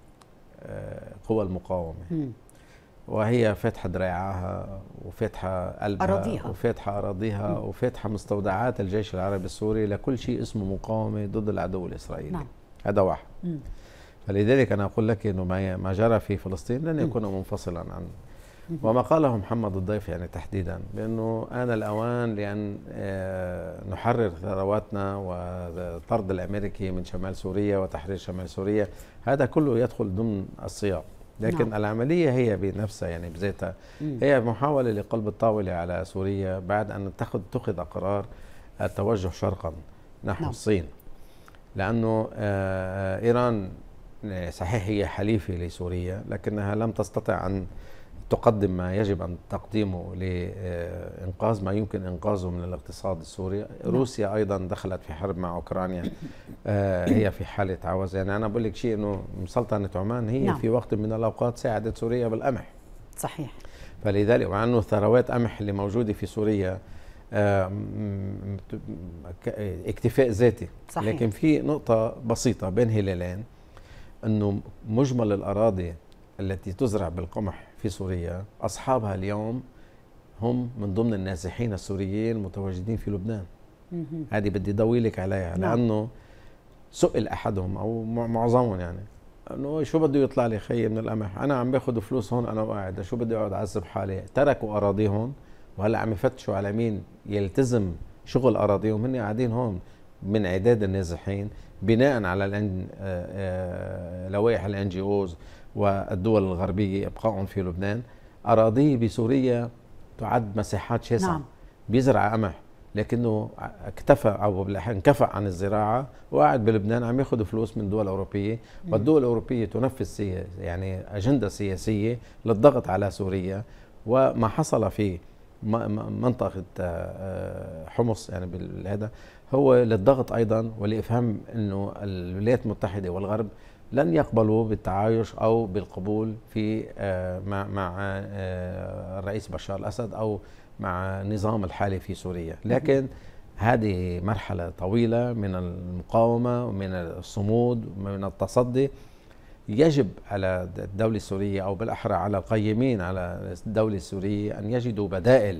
Speaker 2: قوى المقاومة، م. وهي فاتحة دراعها وفاتحة قلبها
Speaker 1: أراضيها
Speaker 2: وفاتحة أراضيها م. وفاتحة مستودعات الجيش العربي السوري لكل شيء اسمه مقاومة ضد العدو الإسرائيلي. نعم. هذا واحد. م. فلذلك أنا أقول لك أنه ما جرى في فلسطين لن يكون م. منفصلا عن وما قاله محمد الضيف يعني تحديدا، بأنه آن الأوان لأن نحرر ثرواتنا وطرد الأمريكي من شمال سوريا وتحرير شمال سوريا. هذا كله يدخل ضمن السياق، لكن نعم. العملية هي بنفسها يعني بذاتها هي محاولة لقلب الطاولة على سوريا بعد أن اتخذ اتخذ قرار التوجه شرقا نحو نعم. الصين، لأنه إيران صحيح هي حليفة لسوريا لكنها لم تستطع أن تقدم ما يجب أن تقديمه لإنقاذ ما يمكن إنقاذه من الاقتصاد السوري. روسيا أيضا دخلت في حرب مع أوكرانيا، هي في حالة عوز. يعني أنا بقول لك شيء أنه سلطنة عمان هي نعم. في وقت من الأوقات ساعدت سوريا بالقمح.
Speaker 1: صحيح.
Speaker 2: فلذلك مع أنه ثروات قمح اللي موجودة في سوريا اكتفاء ذاتي. صحيح. لكن في نقطة بسيطة بين هلالين، أنه مجمل الأراضي التي تزرع بالقمح في سوريا أصحابها اليوم هم من ضمن النازحين السوريين المتواجدين في لبنان. هذه بدي ضويلك عليها. نعم. لأنه سئل أحدهم أو معظمهم يعني أنه شو بده يطلع لي خيي من القمح، أنا عم باخذ فلوس هون أنا وقاعد، شو بدي أقعد أعذب حالي؟ تركوا أراضيهم وهلا عم يفتشوا على مين يلتزم شغل أراضيهم. هن قاعدين هون من عداد النازحين بناء على لوائح الان جي اوز والدول الغربية إبقاءهم في لبنان. أراضيه بسوريا تعد مساحات شاسعة. نعم. بيزرع قمح لكنه اكتفى أو انكفأ عن الزراعة وقاعد بلبنان عم ياخذ فلوس من دول أوروبية، والدول الأوروبية تنفذ يعني أجندة سياسية للضغط على سوريا. وما حصل في منطقة حمص يعني بالهذا هو للضغط أيضا ولإفهام أنه الولايات المتحدة والغرب لن يقبلوا بالتعايش أو بالقبول في مع مع الرئيس بشار الأسد أو مع النظام الحالي في سوريا. لكن هذه مرحلة طويلة من المقاومة ومن الصمود ومن التصدي. يجب على الدولة السورية أو بالأحرى على القيمين على الدولة السورية أن يجدوا بدائل،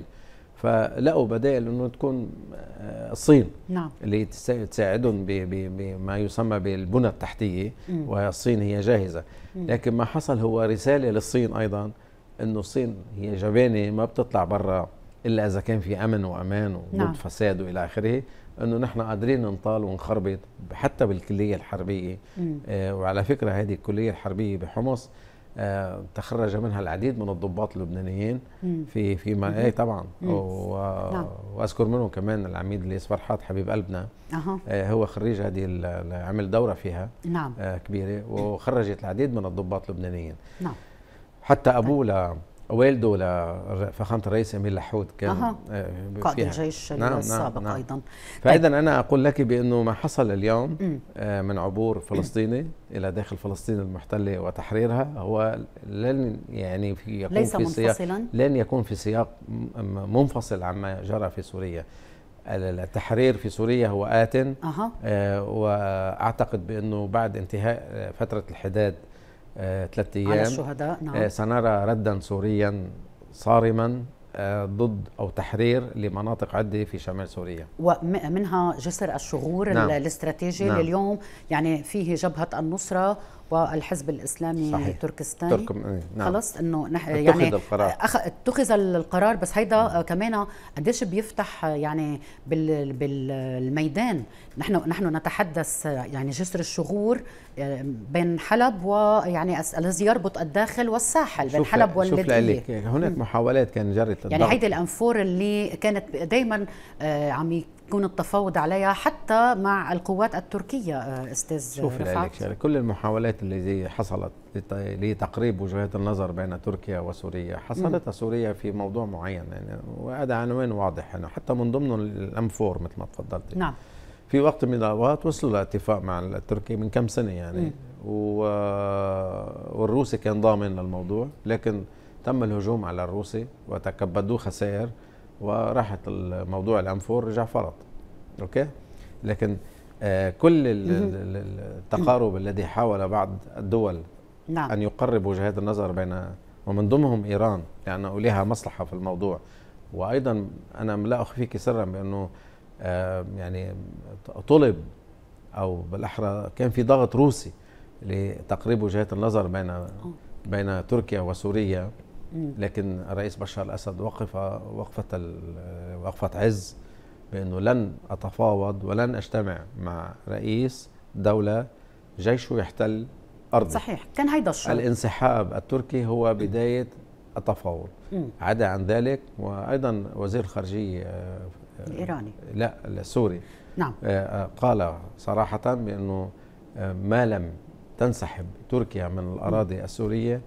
Speaker 2: فلقوا بدائل أنه تكون الصين
Speaker 1: نعم.
Speaker 2: اللي تساعدهم بما يسمى بالبنى التحتية، والصين هي جاهزة. لكن ما حصل هو رسالة للصين أيضا أنه الصين هي جبانة ما بتطلع برا إلا إذا كان في أمن وأمان وضد نعم. فساد وإلى آخره، أنه نحن قادرين ننطال ونخربط حتى بالكلية الحربية. آه وعلى فكرة هذه الكلية الحربية بحمص آه تخرج منها العديد من الضباط اللبنانيين مم. في في ما ايه طبعا و... نعم. واذكر منهم كمان العميد الياس فرحات حبيب قلبنا. أه. آه هو خريج هذه عمل دورة فيها
Speaker 1: نعم.
Speaker 2: آه كبيرة، وخرجت العديد من الضباط اللبنانيين.
Speaker 1: نعم.
Speaker 2: حتى أبوه ل والده لفخامة الرئيس أمين لحود كان
Speaker 1: أه. قائد الجيش
Speaker 2: نعم
Speaker 1: السابق
Speaker 2: نعم.
Speaker 1: أيضا.
Speaker 2: فإذا طيب. أنا أقول لك بأنه ما حصل اليوم م. من عبور فلسطيني إلى داخل فلسطين المحتلة وتحريرها هو لن يعني في يكون
Speaker 1: ليس
Speaker 2: في
Speaker 1: منفصلا،
Speaker 2: سياق لن يكون في سياق منفصل عما جرى في سوريا. التحرير في سوريا هو آت أه. آه وأعتقد بأنه بعد انتهاء فترة الحداد آه، ثلاثة أيام
Speaker 1: على الشهداء نعم.
Speaker 2: آه، سنرى ردا سوريا صارما آه، ضد أو تحرير لمناطق عدة في شمال سوريا،
Speaker 1: ومنها جسر الشغور نعم. الاستراتيجي نعم. اليوم يعني فيه جبهة النصرة والحزب الاسلامي صحيح. تركستاني
Speaker 2: تركم... نعم.
Speaker 1: خلص انه نح... يعني
Speaker 2: القرار.
Speaker 1: أخ... اتخذ القرار، بس هيدا كمان قديش بيفتح يعني بال... بالميدان. نحن نحن نتحدث يعني جسر الشغور بين حلب ويعني الذي يربط الداخل والساحل بين حلب واللاذقية.
Speaker 2: هناك محاولات كان جرت
Speaker 1: يعني هيدي الانفور اللي كانت دائما عم يكون التفاوض عليها حتى مع القوات التركية. استاذ
Speaker 2: شوف
Speaker 1: رفعت،
Speaker 2: كل المحاولات اللي حصلت لتقريب وجهات النظر بين تركيا وسوريا حصلتها سوريا في موضوع معين يعني، وهذا عنوان واضح يعني، حتى من ضمن الانفور مثل ما تفضلت.
Speaker 1: نعم.
Speaker 2: في وقت من الاوقات وصلوا لاتفاق مع التركي من كم سنه يعني، و... والروسي كان ضامن للموضوع، لكن تم الهجوم على الروسي وتكبدوه خسائر، وراحت الموضوع الانفور رجع فرط. اوكي، لكن آه كل التقارب الذي حاول بعض الدول
Speaker 1: نعم.
Speaker 2: ان يقرب وجهات النظر بين، ومن ضمنهم ايران لانه لها مصلحه في الموضوع. وايضا انا لا اخفيك سرا بانه آه يعني طلب او بالاحرى كان في ضغط روسي لتقريب وجهات النظر بين بين تركيا وسوريا، لكن الرئيس بشار الاسد وقف وقفه وقفه عز بانه لن اتفاوض ولن اجتمع مع رئيس دوله جيشه يحتل ارضي.
Speaker 1: صحيح، كان هيدا الشرط.
Speaker 2: الانسحاب التركي هو بدايه التفاوض. عدا عن ذلك، وايضا وزير الخارجيه
Speaker 1: الايراني
Speaker 2: لا السوري
Speaker 1: نعم
Speaker 2: قال صراحه بانه ما لم تنسحب تركيا من الاراضي السوريه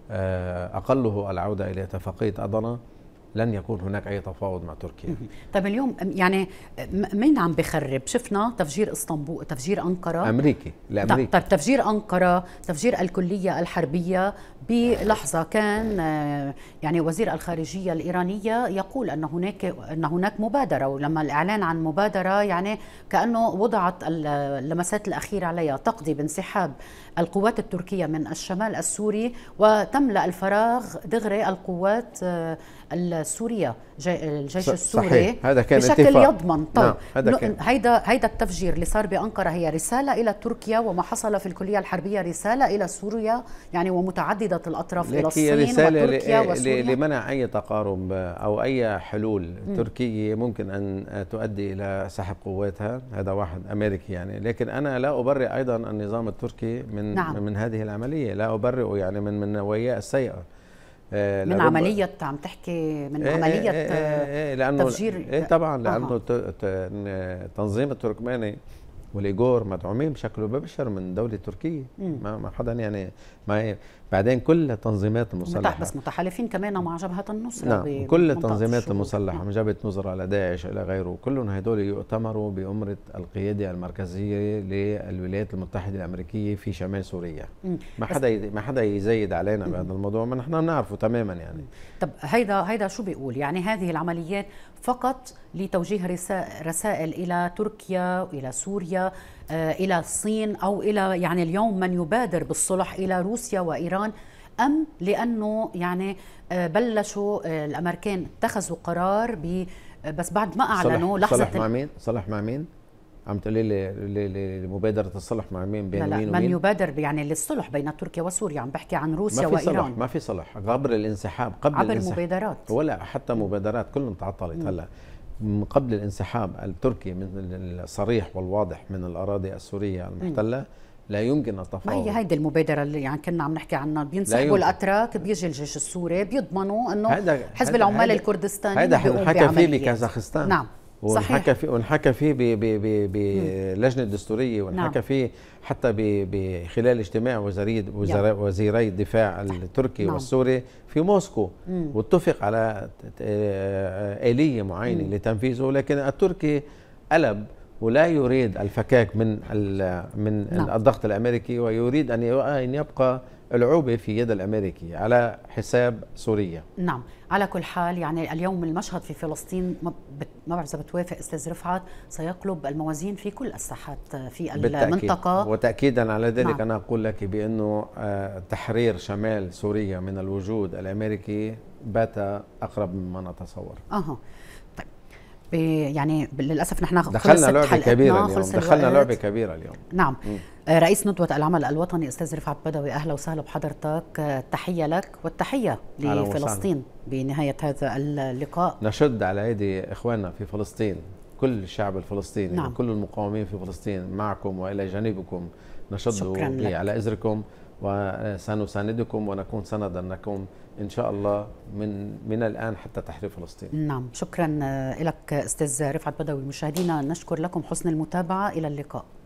Speaker 2: اقله العوده الى اتفاقيه أضنا، لن يكون هناك أي تفاوض مع تركيا.
Speaker 1: طيب اليوم يعني مين عم بخرب؟ شفنا تفجير اسطنبول، تفجير أنقرة
Speaker 2: أمريكي لأمريكا.
Speaker 1: طيب تفجير أنقرة، تفجير الكلية الحربية بلحظة كان يعني وزير الخارجية الإيرانية يقول أن هناك أن هناك مبادرة، ولما الإعلان عن مبادرة يعني كأنه وضعت اللمسات الأخيرة عليها تقضي بانسحاب القوات التركية من الشمال السوري وتملأ الفراغ دغري القوات السورية الجيش السوري
Speaker 2: صحيح. هذا كان
Speaker 1: بشكل
Speaker 2: اتفاق.
Speaker 1: يضمن. طيب
Speaker 2: نعم. هذا كان.
Speaker 1: هيدا هيدا التفجير اللي صار بأنقرة هي رسالة إلى تركيا، وما حصل في الكلية الحربية رسالة إلى سوريا يعني، ومتعددة الأطراف إلى الصين وتركيا وسوريا
Speaker 2: لمنع أي تقارب أو أي حلول م. تركية ممكن أن تؤدي إلى سحب قواتها. هذا واحد أمريكي يعني، لكن أنا لا أبرئ أيضا النظام التركي من
Speaker 1: نعم.
Speaker 2: من هذه العملية، لا أبرئه يعني من من نواياه السيئة.
Speaker 1: من عملية عم تحكي من
Speaker 2: إيه
Speaker 1: عملية
Speaker 2: إيه إيه لأنه
Speaker 1: تفجير
Speaker 2: إيه طبعا لأنه آه. تنظيم التركماني والايغور مدعومين بشكل مباشر من دوله تركيا. ما ما حدا يعني ما بعدين كل التنظيمات المسلحه
Speaker 1: بس متحالفين كمان مع جبهه النصره.
Speaker 2: نعم كل التنظيمات المسلحه من جبهه نصره لداعش الى غيره، كلهم هدول يؤتمروا بأمرة القياده المركزيه للولايات المتحده الامريكيه في شمال سوريا. مم. ما حدا ما حدا يزيد علينا بهذا الموضوع، ما نحن بنعرفه تماما يعني.
Speaker 1: طب هيدا هيدا شو بيقول؟ يعني هذه العمليات فقط لتوجيه رسائل الى تركيا والى سوريا، آه الى الصين، او الى يعني اليوم من يبادر بالصلح الى روسيا وايران، ام لانه يعني آه بلشوا آه الامريكان اتخذوا قرار ب بس بعد ما اعلنوا
Speaker 2: لحظه صلح مع مين؟ صلح مع مين؟ عم تقولي لي لمبادره الصلح مع مين؟ بين
Speaker 1: لا
Speaker 2: مين
Speaker 1: لا
Speaker 2: ومين؟
Speaker 1: من يبادر يعني للصلح بين تركيا وسوريا، عم بحكي عن روسيا
Speaker 2: ما في
Speaker 1: وايران.
Speaker 2: صلح، ما في صلح قبل الانسحاب، قبل
Speaker 1: عبر
Speaker 2: الانسحاب
Speaker 1: مبادرات
Speaker 2: ولا حتى مبادرات كلهم تعطلت. هلا قبل الانسحاب التركي من الصريح والواضح من الاراضي السوريه المحتله لا يمكن التفاوض.
Speaker 1: ما هي هيدي المبادره اللي يعني كنا عم نحكي عنها، بينسحبوا الاتراك، بيجي الجيش السوري، بيضمنوا انه حزب العمال الكردستاني
Speaker 2: هذا حكى فيه بكازاخستان.
Speaker 1: نعم
Speaker 2: ونحكى فيه ونحكى فيه بلجنه دستوريه، ونحكى نعم. فيه حتى بخلال اجتماع وزيري وزيري الدفاع التركي نعم. والسوري في موسكو، مم. واتفق على آلية معينه مم. لتنفيذه، لكن التركي قلب ولا يريد الفكاك من من نعم. الضغط الامريكي، ويريد ان يبقى العوبة في يد الأمريكي على حساب سوريا.
Speaker 1: نعم، على كل حال يعني اليوم المشهد في فلسطين ما بعرف إذا بتوافق أستاذ رفعت سيقلب الموازين في كل الساحات في المنطقة
Speaker 2: بالتأكيد. وتأكيدا على ذلك نعم. أنا أقول لك بأنه تحرير شمال سوريا من الوجود الأمريكي بات أقرب مما نتصور.
Speaker 1: أها طيب يعني للأسف نحن
Speaker 2: دخلنا لعبة كبيرة اليوم، دخلنا لعبة كبيرة اليوم.
Speaker 1: نعم. م. رئيس ندوة العمل الوطني أستاذ رفعت بدوي، أهلا وسهلا بحضرتك، تحية لك والتحية لفلسطين بنهاية هذا اللقاء.
Speaker 2: نشد على أيدي إخواننا في فلسطين، كل الشعب الفلسطيني نعم. وكل المقاومين في فلسطين معكم وإلى جانبكم، نشد على إزركم وسنساندكم ونكون سندا لكم إن شاء الله من من الآن حتى تحرير فلسطين.
Speaker 1: نعم، شكرا لك أستاذ رفعت بدوي. مشاهدينا نشكر لكم حسن المتابعة، إلى اللقاء.